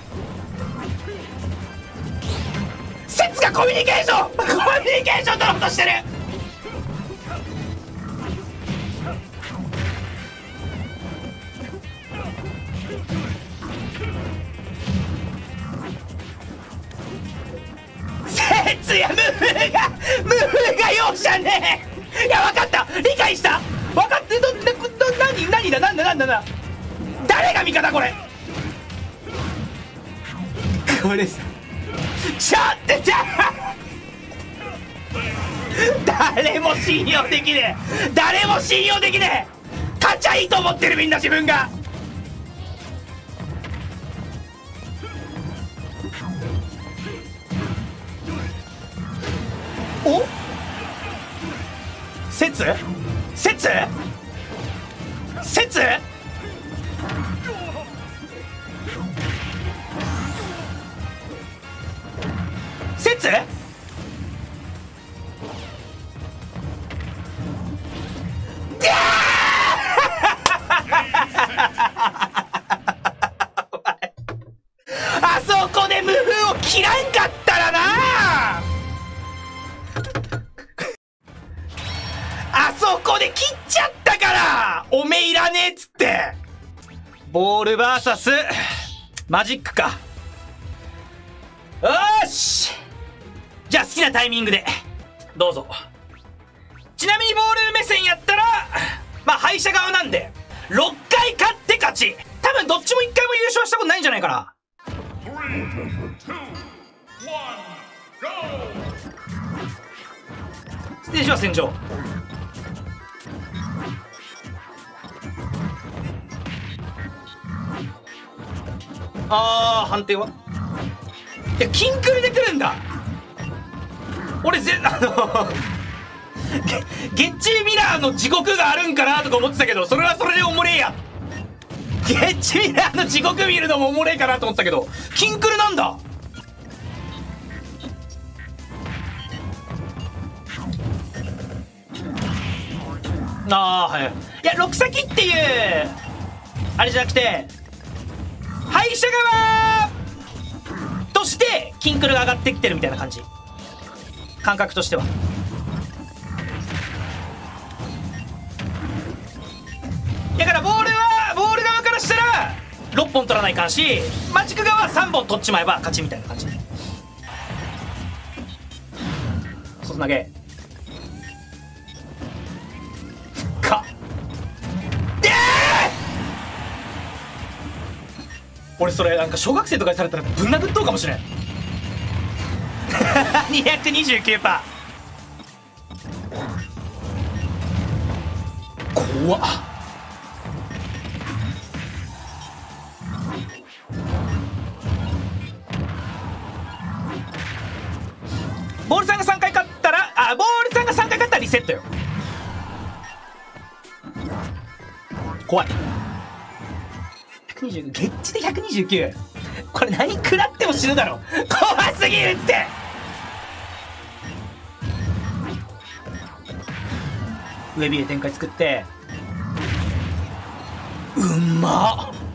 Speaker 1: 節がコミュニケーション取ろうとしてる。 いや、ムーが容赦ねえ。いや、分かった、理解した、分かって、なんだ誰が味方これ。これさ、ちょっと誰も信用できねえ、誰も信用できねえ。勝ちゃいいと思ってる、みんな自分が。お、説あそこで無風を切らんかったらな、あそこで切っちゃったから、おめえいらねえっつって。ボール VS マジックか。よーし、じゃあ好きなタイミングでどうぞ。ちなみにボール目線やったら、まあ敗者側なんで6回勝って勝ち。多分どっちも1回も優勝したことないんじゃないかな。ステージは戦場。判定は、いや、キンクルで来るんだ。俺ゲッチーミラーの地獄があるんかなとか思ってたけど、それはそれでおもれえや。ゲッチーミラーの地獄見るのもおもれえかなと思ったけど、キンクルなんだ。はい。いや、6先っていうあれじゃなくて、敗者側としてキンクルが上がってきてるみたいな感じ、感覚としては。だからボール側からしたら6本取らないかんし、マジック側は3本取っちまえば勝ちみたいな感じ。外投げか俺それなんか小学生とかにされたらぶん殴っとうかもしれん。229%怖っ。ボールさんが3回勝ったら、ボールさんが3回勝ったらリセットよ。怖い。120、ゲッチで129。これ何食らっても死ぬだろ。怖すぎるって。上ビーで展開作って、うんまっ。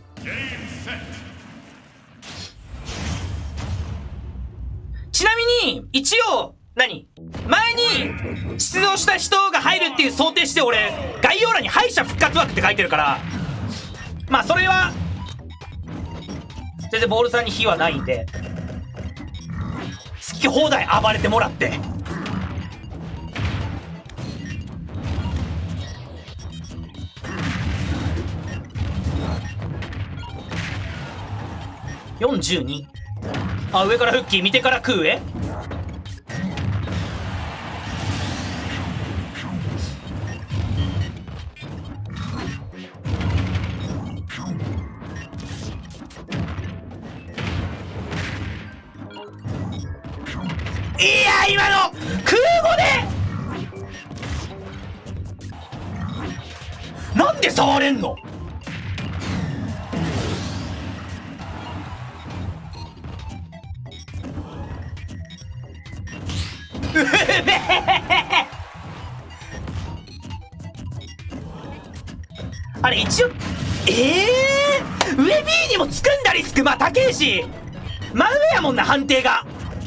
Speaker 1: ちなみに一応前に出場した人が入るっていう想定して俺概要欄に敗者復活枠って書いてるから、まあそれは全然ボールさんに非はないんで好き放題暴れてもらって。42。上からフッキー、見てから食うえ。いや今の空母でなんで触れんの。あれ一応上 B にもつくんだリスク。まあ高えし真上やもんな判定が。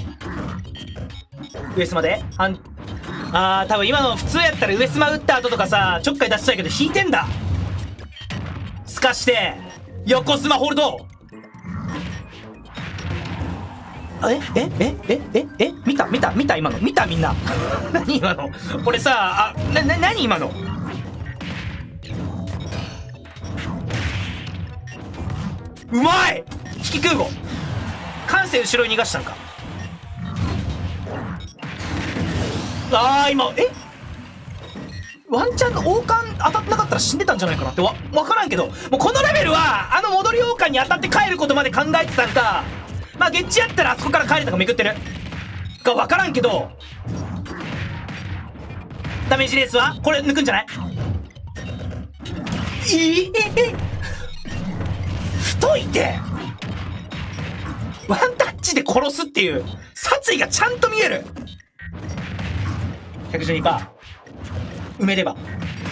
Speaker 1: 上スマで多分今の普通やったら上スマ打った後とかさちょっかい出したいけど引いてんだ。すかして横スマホールド。 見た今の見たみんな何今のこれさ何今のうまい引き空母感性後ろに逃がしたんか今ワンチャンの王冠当たってなかったら死んでたんじゃないかなってわからんけど、もうこのレベルは戻り王冠に当たって帰ることまで考えてたんか、まあゲッチやったらあそこから帰れたかめくってるかわからんけど、ダメージレースはこれ抜くんじゃない？太いてワンタッチで殺すっていう殺意がちゃんと見える。 112% 埋めれば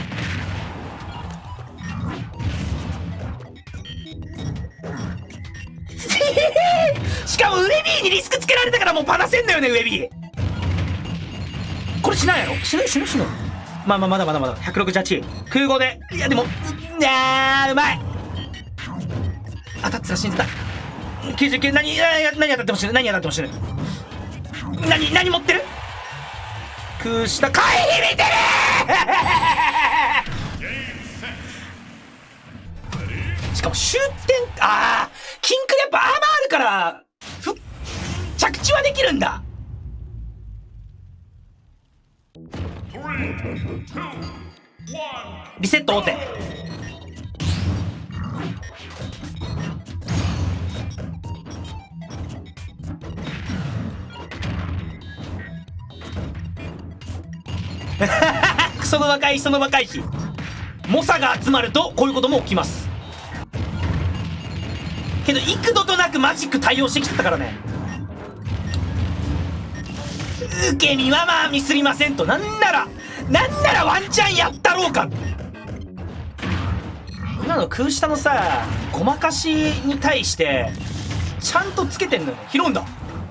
Speaker 1: しかもウェビーにリスクつけられたからもうパナせんだよね。ウェビーこれ死なんやろ。死ぬまだ168空母で。いやでもうまい当たってた死んでた。99何当たっても死ぬ。何持ってる空下回避見てるしかも終点キンクやっぱアーマーあるから着地はできるんだ。リセット王手その若い日猛者が集まるとこういうことも起きますけど幾度となくマジック対応してきてたからね。受け身はまあミスりませんと。なんならワンチャンやったろうか。今の空下のさごまかしに対してちゃんとつけてんのよ。拾うんだ。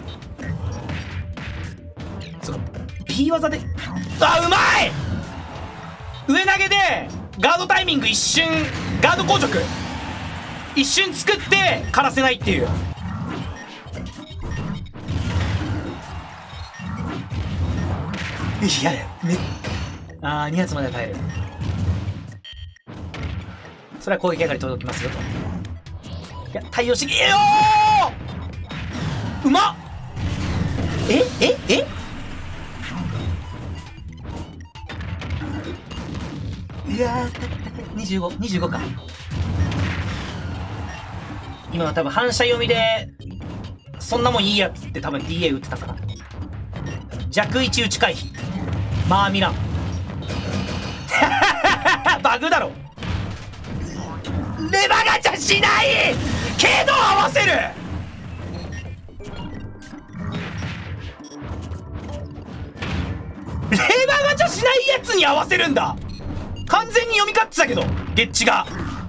Speaker 1: そう P 技でうまい。上投げでガードタイミング一瞬ガード硬直一瞬作って枯らせないっていう。いや2発まで耐える。それは攻撃上がり届きますよと。いや対応してきうまっ。いや25か。今は多分反射読みでそんなもんいいやつって多分 DA 打ってたから弱1打ち回避まあ見らんバグだろ。レバガチャしないけど合わせる。レバガチャしないやつに合わせるんだ。完全に読み勝ってたけどゲッチが。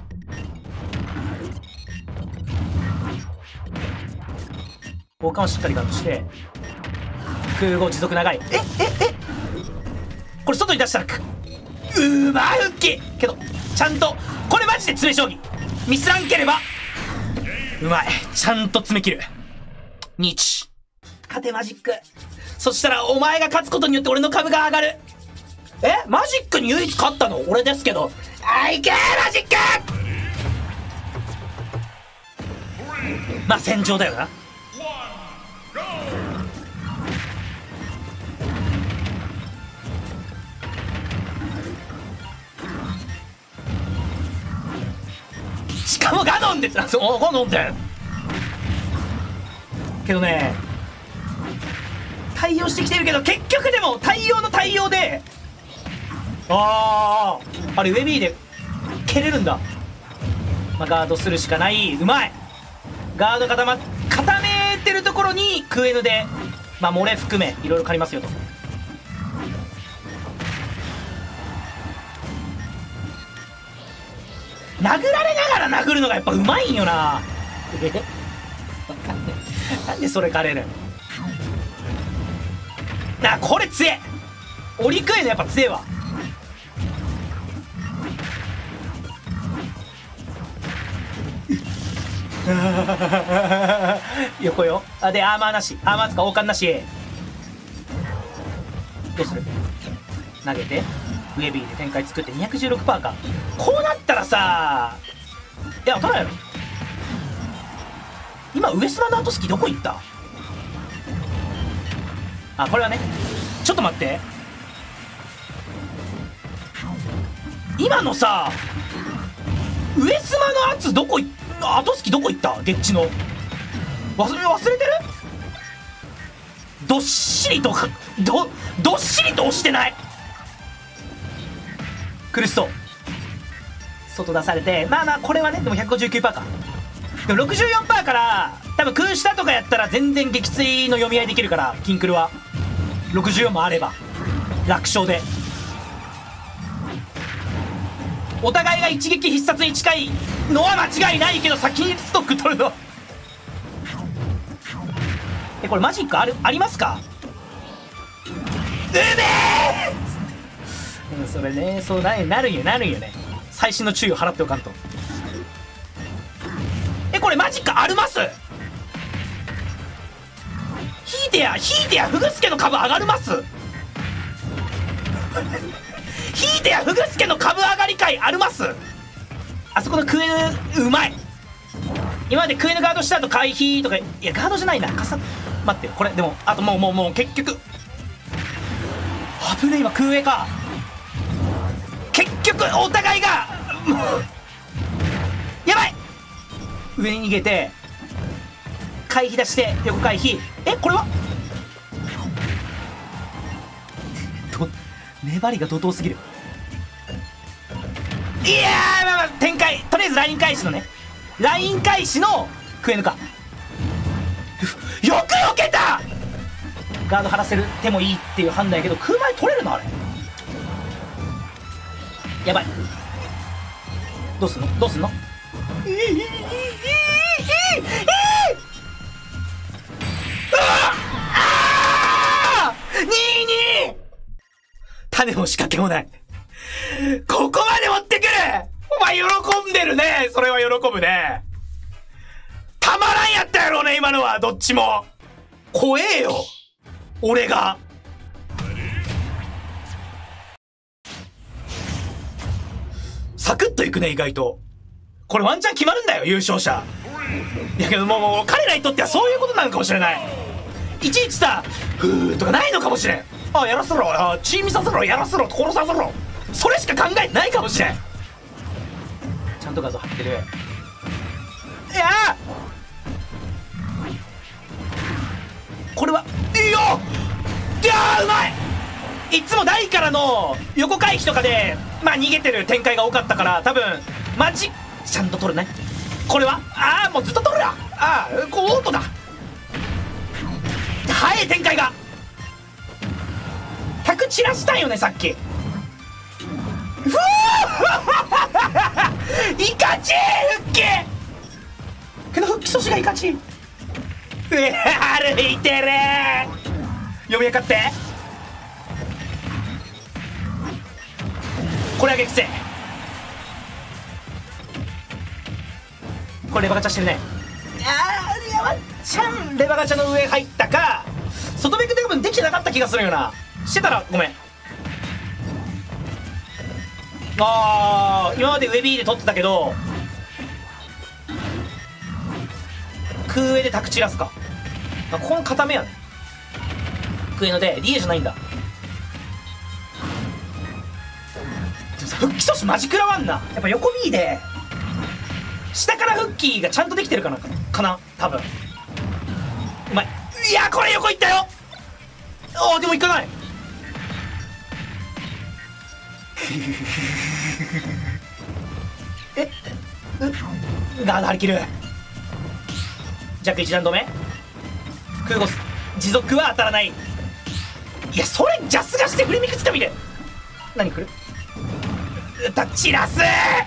Speaker 1: 交換をしっかりガードして空母持続長い。これ外に出したらうまい復帰けどちゃんとこれマジで詰め将棋ミスらんければうまい。ちゃんと詰め切る。日勝てマジック。そしたらお前が勝つことによって俺の株が上がる。マジックに唯一勝ったの俺ですけど。いけマジック。まあ戦場だよな。しかもガノンでガノンでけどね対応してきてるけど結局でも対応の対応であれウェビーで蹴れるんだ。まあ、ガードするしかない。うまい。ガード固めてるところにクエヌでまあ漏れ含めいろいろ借りますよと。殴られながら殴るのがやっぱうまいんよな。なんでそれ狩れるこれ強え。オリクエのやっぱ強えわ。 横よ。あ、でアーマーなし、アーマーつか王冠なし。どうする？投げてウェビーで展開作って 216% か。こうなったらさ、いや当たらないやろ。今ウエスマの後スキどこ行った？あ、これはね、ちょっと待って、今のさウエスマの圧どこ後スキどこ行った？ゲッチの忘れてる？どっしりとどっしりと押してない。苦しそう。外出されて、まあまあこれはね、でも 159% か。でも 64% から多分空下とかやったら全然撃墜の読み合いできるから、キンクルは64もあれば楽勝で、お互いが一撃必殺に近いのは間違いないけど、先にストック取るのこれマジックありますか？うめえそれね、そうなるんよね。細心の注意を払っておかんと。これマジックあります？ひいてやフグスケの株上がります？ひいてやフグスケの株上がり会あります？あそこのクエヌうまい。今までクエヌガードした後回避とか、いやガードじゃないな、待ってよ、これでもあともう結局危ねえ、今空エか。結局お互いがやばい。上に逃げて回避出して横回避。これは粘りが怒涛すぎる。いやー、まあ展開、とりあえずライン返しのね、ライン返しのクエヌか。よく避けた。ガード張らせる手もいいっていう判断やけど、空前取れるのあれ。やばい。どうすんの22！種も仕掛けもない。ここまで持ってくる。お前喜んでるね。それは喜ぶね。たまらんやったやろうね、今のは。どっちも怖えよ、俺が。サクッといくね、意外と。これワンチャン決まるんだよ、優勝者。いやけどもう彼らにとってはそういうことなのかもしれない。いちいちさ「ふー」とかないのかもしれん。やらせろ、チームさせろ、やらせろ、殺させろ、それしか考えてないかもしれん。ちゃんと画像貼ってる。いやこれはいいよ。いやうまい。いつも台からの横回避とかで逃げてる展開が多かったから、多分ちゃんと取るね。これはもうずっと取るや。こうオートだ。早い展開が。100散らしたんよね、さっき。ふぅイカチ復帰けど復帰阻止がイカチ。歩いてる。読み上がってこれは激戦。これレバガチャしてるね。レバガチャの上入ったか。外ベクで多分できてなかった気がするよな。してたらごめん。今まで上 B で取ってたけど、空上でタク散らすか。ここの固めやね。空上ので DA じゃないんだ。でもさ、復帰阻止マジ食らわんな。やっぱ横 B で下からフッキーがちゃんとできてるかな多分。うまい。いやこれ横いったよ。でもいかない。ガード張り切る。ジャック1段止め。空母持続は当たらない。いやそれジャスがして振りミクつかみで何来る。タッチラス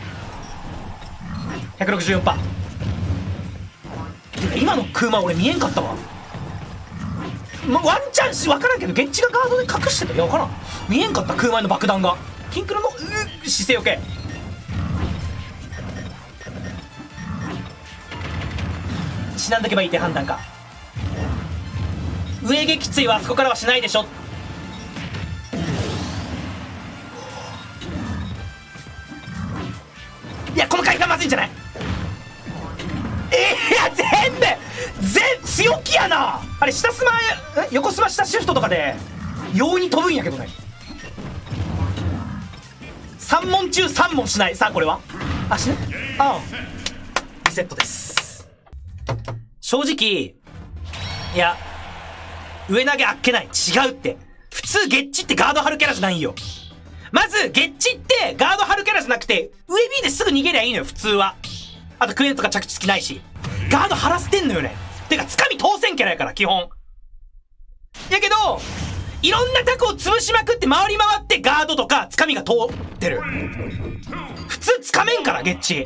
Speaker 1: 164%。 今のクーマ俺見えんかったわ。ワンチャン分からんけどゲッチがガードで隠してた。いや分からん、見えんかった。クーマの爆弾がキンクルの姿勢よけ。 しなんどけばいいって判断か。上撃墜はあそこからはしないでしょ。いやこの回がまずいんじゃない。いや強気やなあれ。下スマ横スマ下シフトとかで容易に飛ぶんやけどね。3問中3問しない。さあこれはしない。リセットです。正直いや上投げあっけない。違うって。普通ゲッチってガード張るキャラじゃないよ。まずゲッチってガード張るキャラじゃなくて上 B ですぐ逃げりゃいいのよ普通は。あとクエンとか着地付きないしガード張らせてんのよね。てかつかみ通せんキャラやから基本やけど、いろんなタコを潰しまくって回り回ってガードとかつかみが通ってる。普通つかめんからゲッチ。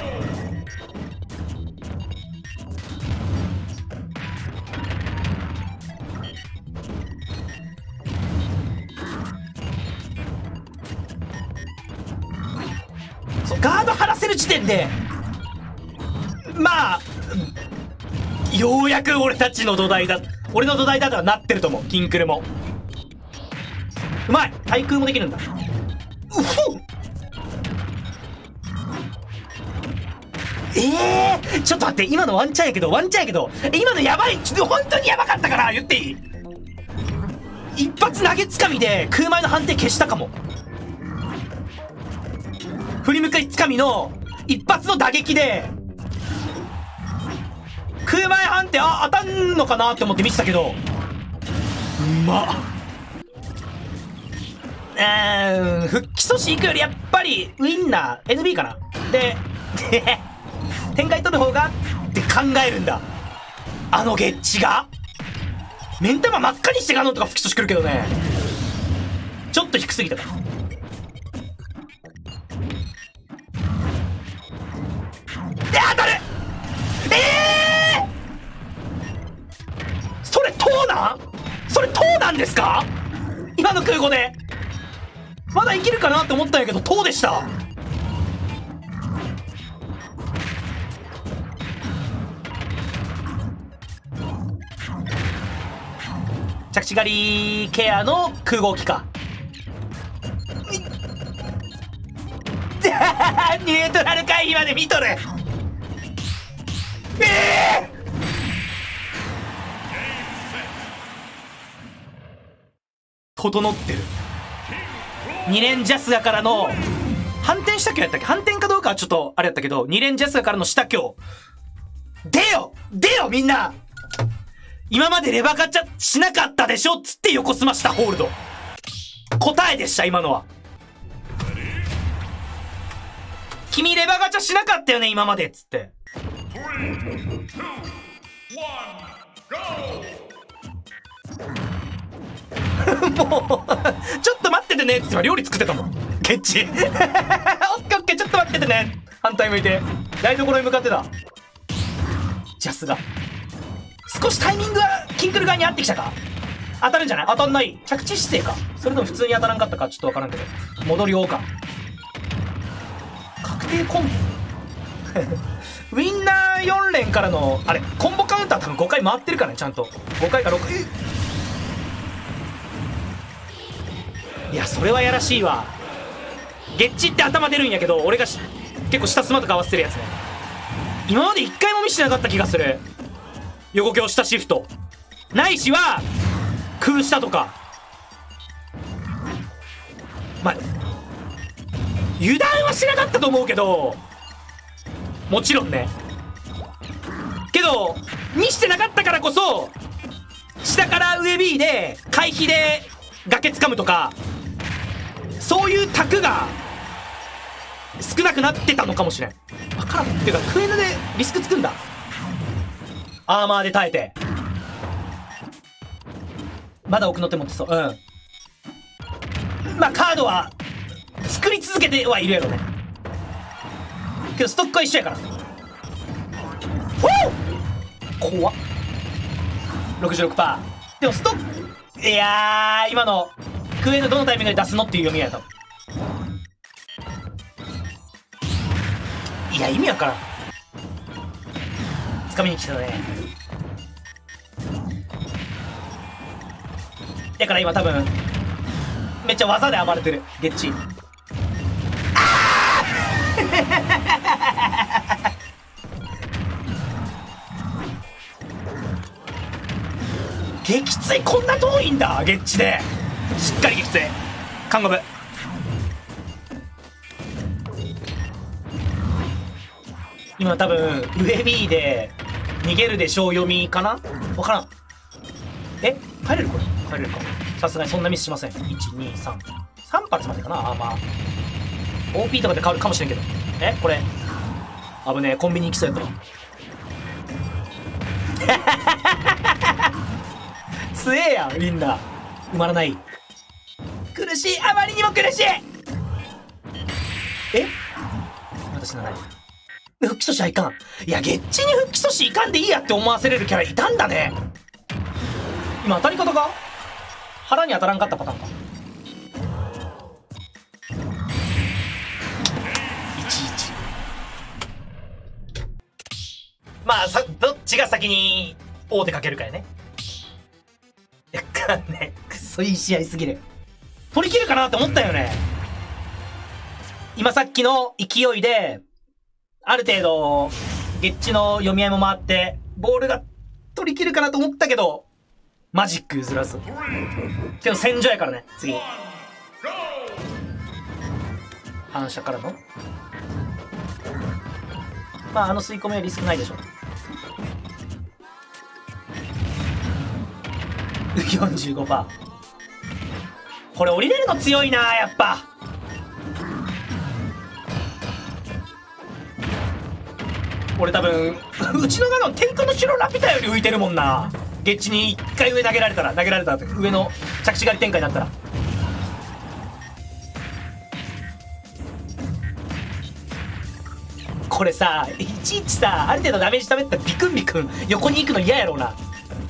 Speaker 1: そうガード張らせる時点でまあようやく俺たちの土台だ、俺の土台だとはなってると思う。キンクルもうまい。対空もできるんだ。ちょっと待って、今のワンチャンやけど今のやばい。ちょっと本当にやばかったから言っていい？一発投げつかみで空前の判定消したかも。振り向かいつかみの一発の打撃で空前判定当たんのかなって思って見てたけど、うまっ。復帰阻止行くよりやっぱりウインナー NB かなで展開取る方がって考えるんだ。あのゲッチが目ん玉真っ赤にしてガノンとか復帰阻止来るけどね、ちょっと低すぎたか。当たる。それ塔なんですか？今の空語でまだ生きるかなって思ったんやけど塔でした。着地狩りケアの空壕機か。ニュートラル回避まで見とる。整ってる。2連ジャスガからの反転下強やったっけ。反転かどうかはちょっとあれやったけど、2連ジャスガからの下強出よみんな。今までレバガチャしなかったでしょっつって横スマしたホールド答えでした。今のは君レバガチャしなかったよね今までっつって。もうちょっと待っててねっつって今料理作ってたもんケッチオッケーオッケーちょっと待っててね。反対向いて台所に向かってた。ジャスが少しタイミングはキンクル側に合ってきたか。当たるんじゃない？当たんない。着地姿勢か、それとも普通に当たらんかったかちょっとわからんけど。戻りようか。確定コンボウィンナー4連からのあれコンボカウンター多分5回回ってるからねちゃんと。5回か6回。いやそれはやらしいわ。ゲッチって頭出るんやけど俺が結構下スマとか合わせてるやつね。今まで1回も見せてなかった気がする。横強下シフトないしは空下とか。まあ油断はしなかったと思うけどもちろんね。けど見してなかったからこそ下から上 B で回避で崖掴むとかそういう卓が少なくなってたのかもしれん。分からんっていうかクエヌでリスクつくんだ。アーマーで耐えてまだ奥の手持ってそう。まあカードは作り続けてはいるやろね。けどストックは一緒やから怖っ。 66%。 でもストックいや今のクエヌどのタイミングで出すのっていう読みやった。いや意味わからん。 掴みに来たね。だから今多分めっちゃ技で暴れてるゲッチ。あ撃墜こんな遠いんだ。ゲッチでしっかり撃墜。カンゴム今多分上 B で逃げるでしょう読みかな、分からん。え、帰れる？これ帰れるか。さすがにそんなミスしません。123発までかな。あ、まあ OP とかで変わるかもしれんけど。え、これ危ねえ。コンビニ行きそうやったわ。強えやんみんな。埋まらない。苦しい、あまりにも苦しい。え、私のない復帰阻止はいかん。いや、ゲッチに復帰阻止いかんでいいやって思わせれるキャラいたんだね。今当たり方が腹に当たらんかったパターンか。11。まあどっちが先に大手かけるかやね。いやかんね、くそいい試合すぎる。取り切るかなって思ったよね。今さっきの勢いである程度ゲッチの読み合いも回ってボールが取り切るかなと思ったけど、マジック譲らず。けど戦場やからね。次反射からのまあ吸い込みはリスクないでしょ。45%。これ降りれるの強いなやっぱ。俺多分うちのガノン天空の城ラピュタより浮いてるもんな。ゲッチに1回上投げられたら上の着地狩り展開になったら。これさ、いちいちさ、ある程度ダメージ食べたらビクンビクン横に行くの嫌やろうな。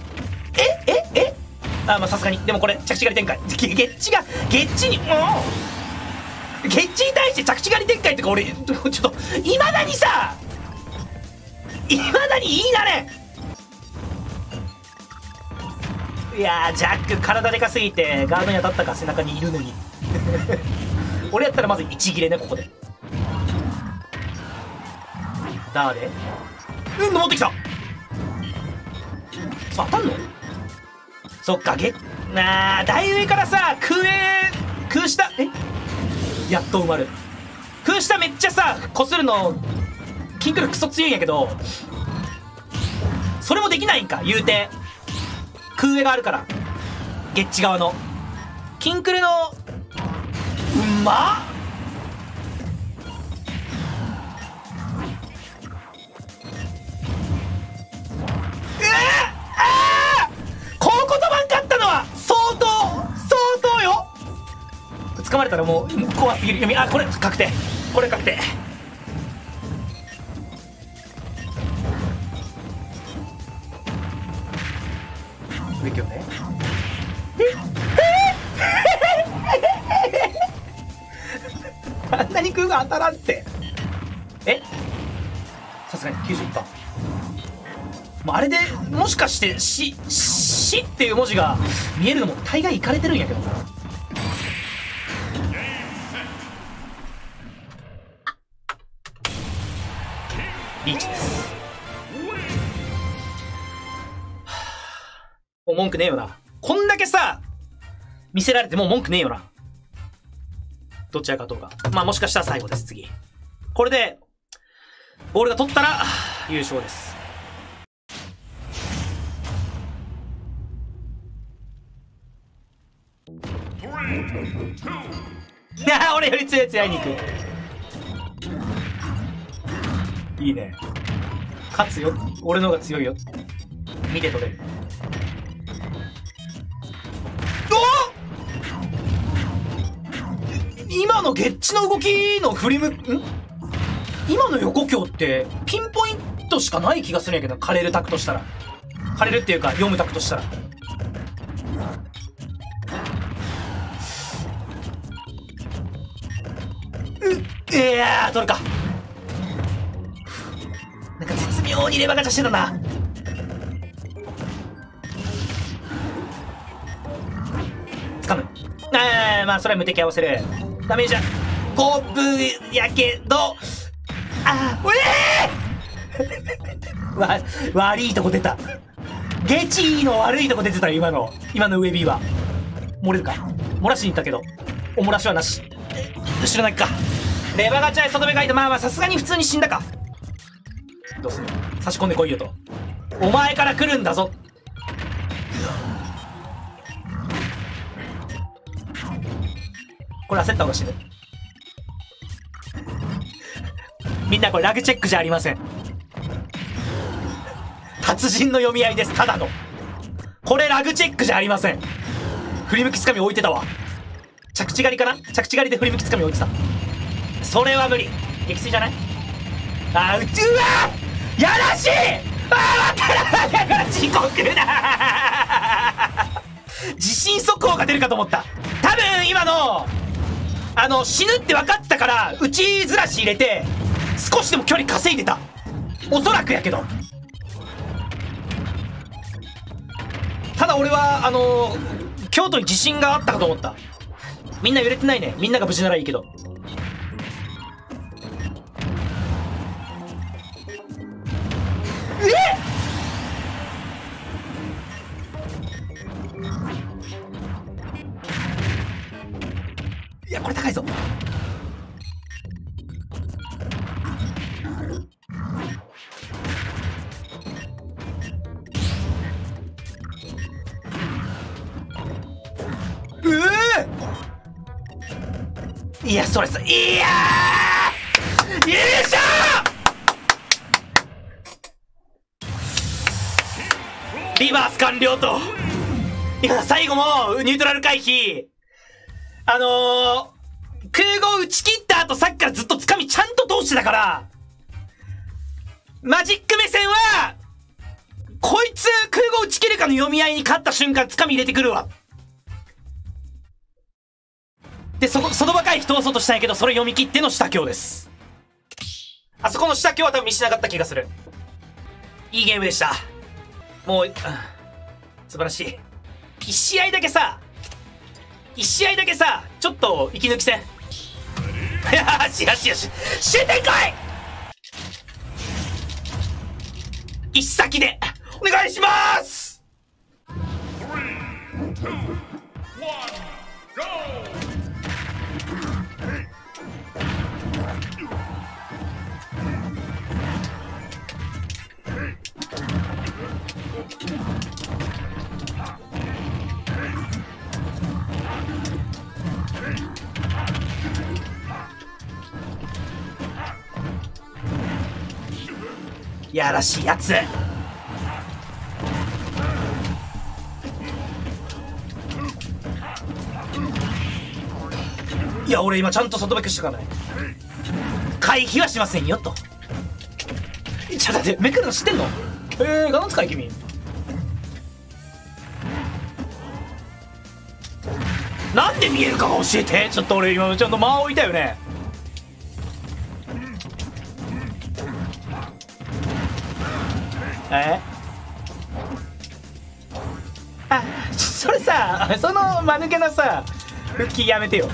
Speaker 1: あ、まあさすがに。でもこれ着地狩り展開。ゲッチにもうゲッチに対して着地狩り展開とか俺ちょっといまだに言い慣れん。いやー、ジャック体でかすぎてガードに当たったか。背中にいるのに俺やったらまず1切れね。ここでダーで登ってきた。さあ当たんの。そっか、大上からさ空下やっと埋まる。空下めっちゃさこするのキンクルクソ強いんやけど、それもできないんか言うて。空上があるからゲッチ側のキンクルのうまっ。こう言葉んかったのは相当よ。掴まれたらもう怖すぎる。あ、これ確定。これ確定。上今日ね。あんなに空が当たらんって。さすがに 91%。もうあれでもしかして死っていう文字が見えるのも大概いかれてるんやけどな。リーチです。もう文句ねえよな。こんだけさ見せられてもう文句ねえよな。どちらかとか。まあもしかしたら最後です。次これでボールが取ったら優勝です。俺より強いやつやりに行く。いいね。勝つよ。俺の方が強いよ。見て取れる。今のゲッチの動きの振り今の横強ってピンポイントしかない気がするんやけど、枯れるタクとしたら。枯れるっていうか読むタクとしたら。いやー、取るか。なんか絶妙妙にレバガチャしてたな。掴む。まあそれは無敵合わせる。ダメージは5分やけど、悪いとこ出た。ゲチの悪いとこ出てたよ、今の上 B は。漏れるか。漏らしに行ったけど、お漏らしはなし。後ろ泣きか。レバガチャで外目書いて、まあさすがに普通に死んだか。どうすんの。差し込んでこいよと。お前から来るんだぞ。これ焦った方が死ぬ。みんなこれラグチェックじゃありません。達人の読み合いです。ただのこれラグチェックじゃありません。振り向きつかみ置いてたわ。着地狩りかな。着地狩りで振り向きつかみ置いてた。それは無理。撃墜じゃない。うわやらしい。わからない。遅刻だ。地震速報が出るかと思った。多分今の死ぬって分かったから打ちずらし入れて少しでも距離稼いでた。おそらくやけど。ただ俺は京都に地震があったかと思った。みんな揺れてないね。みんなが無事ならいいけど。いやこれ高いぞ。いやそれさ、いやー優勝。リバース完了と。今最後もニュートラル回避。空壕打ち切った後さっきからずっと掴みちゃんと通してたから、マジック目線はこいつ空壕打ち切るかの読み合いに勝った瞬間掴み入れてくるわ。で外場回避通そうとしたんやけど、それ読み切っての下強です。あそこの下強は多分見しなかった気がする。いいゲームでした。もう素晴らしい。1試合だけさちょっと息抜き戦。よしよしよし、終点来い。一先でお願いします。3、2、1、GO。やらしいやつ。いや俺今ちゃんと外バックしてからね、回避はしませんよと。ちょっと待って、めくるの知ってんの？ガノン使い君。なんで見えるかが教えて。ちょっと俺今ちゃんと間を置いたよね。それさ、その間抜けなさ復帰やめてよ。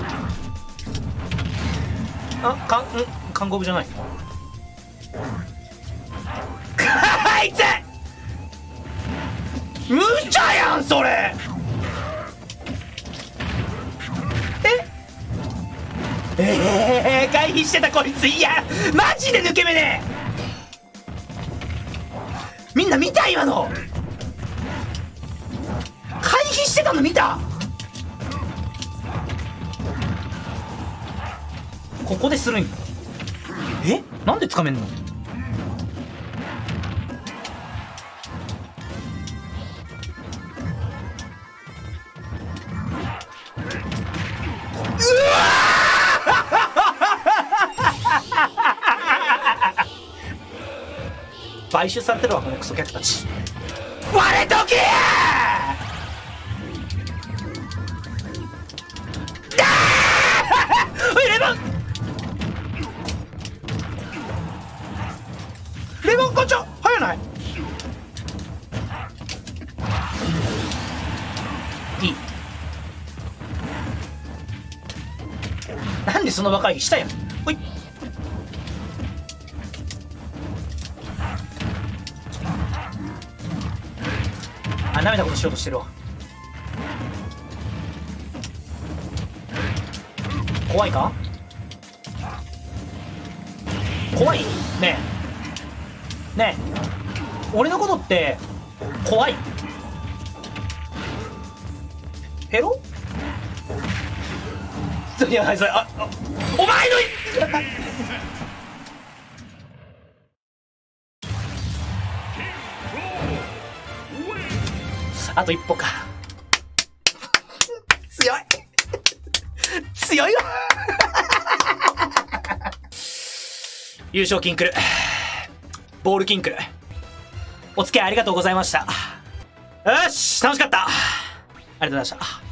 Speaker 1: 韓国じゃない。あいつ無茶やんそれ。回避してたこいつ。いやマジで抜け目ね。みんな見た？今の回避してたの見た？ここでするん？なんで掴めんの？買収されてるわこのクソ客たち。割れとけレモン校長早でその場会議したやん。ほい。あ、舐めたことしようとしてるわ。怖いか？怖い？ねえねえ、俺のことって怖い？ヘロ？いや、それ、お前のあと一歩か。強い強いわ優勝金来る。ボール金来る。お付き合いありがとうございました。よし、楽しかった。ありがとうございました。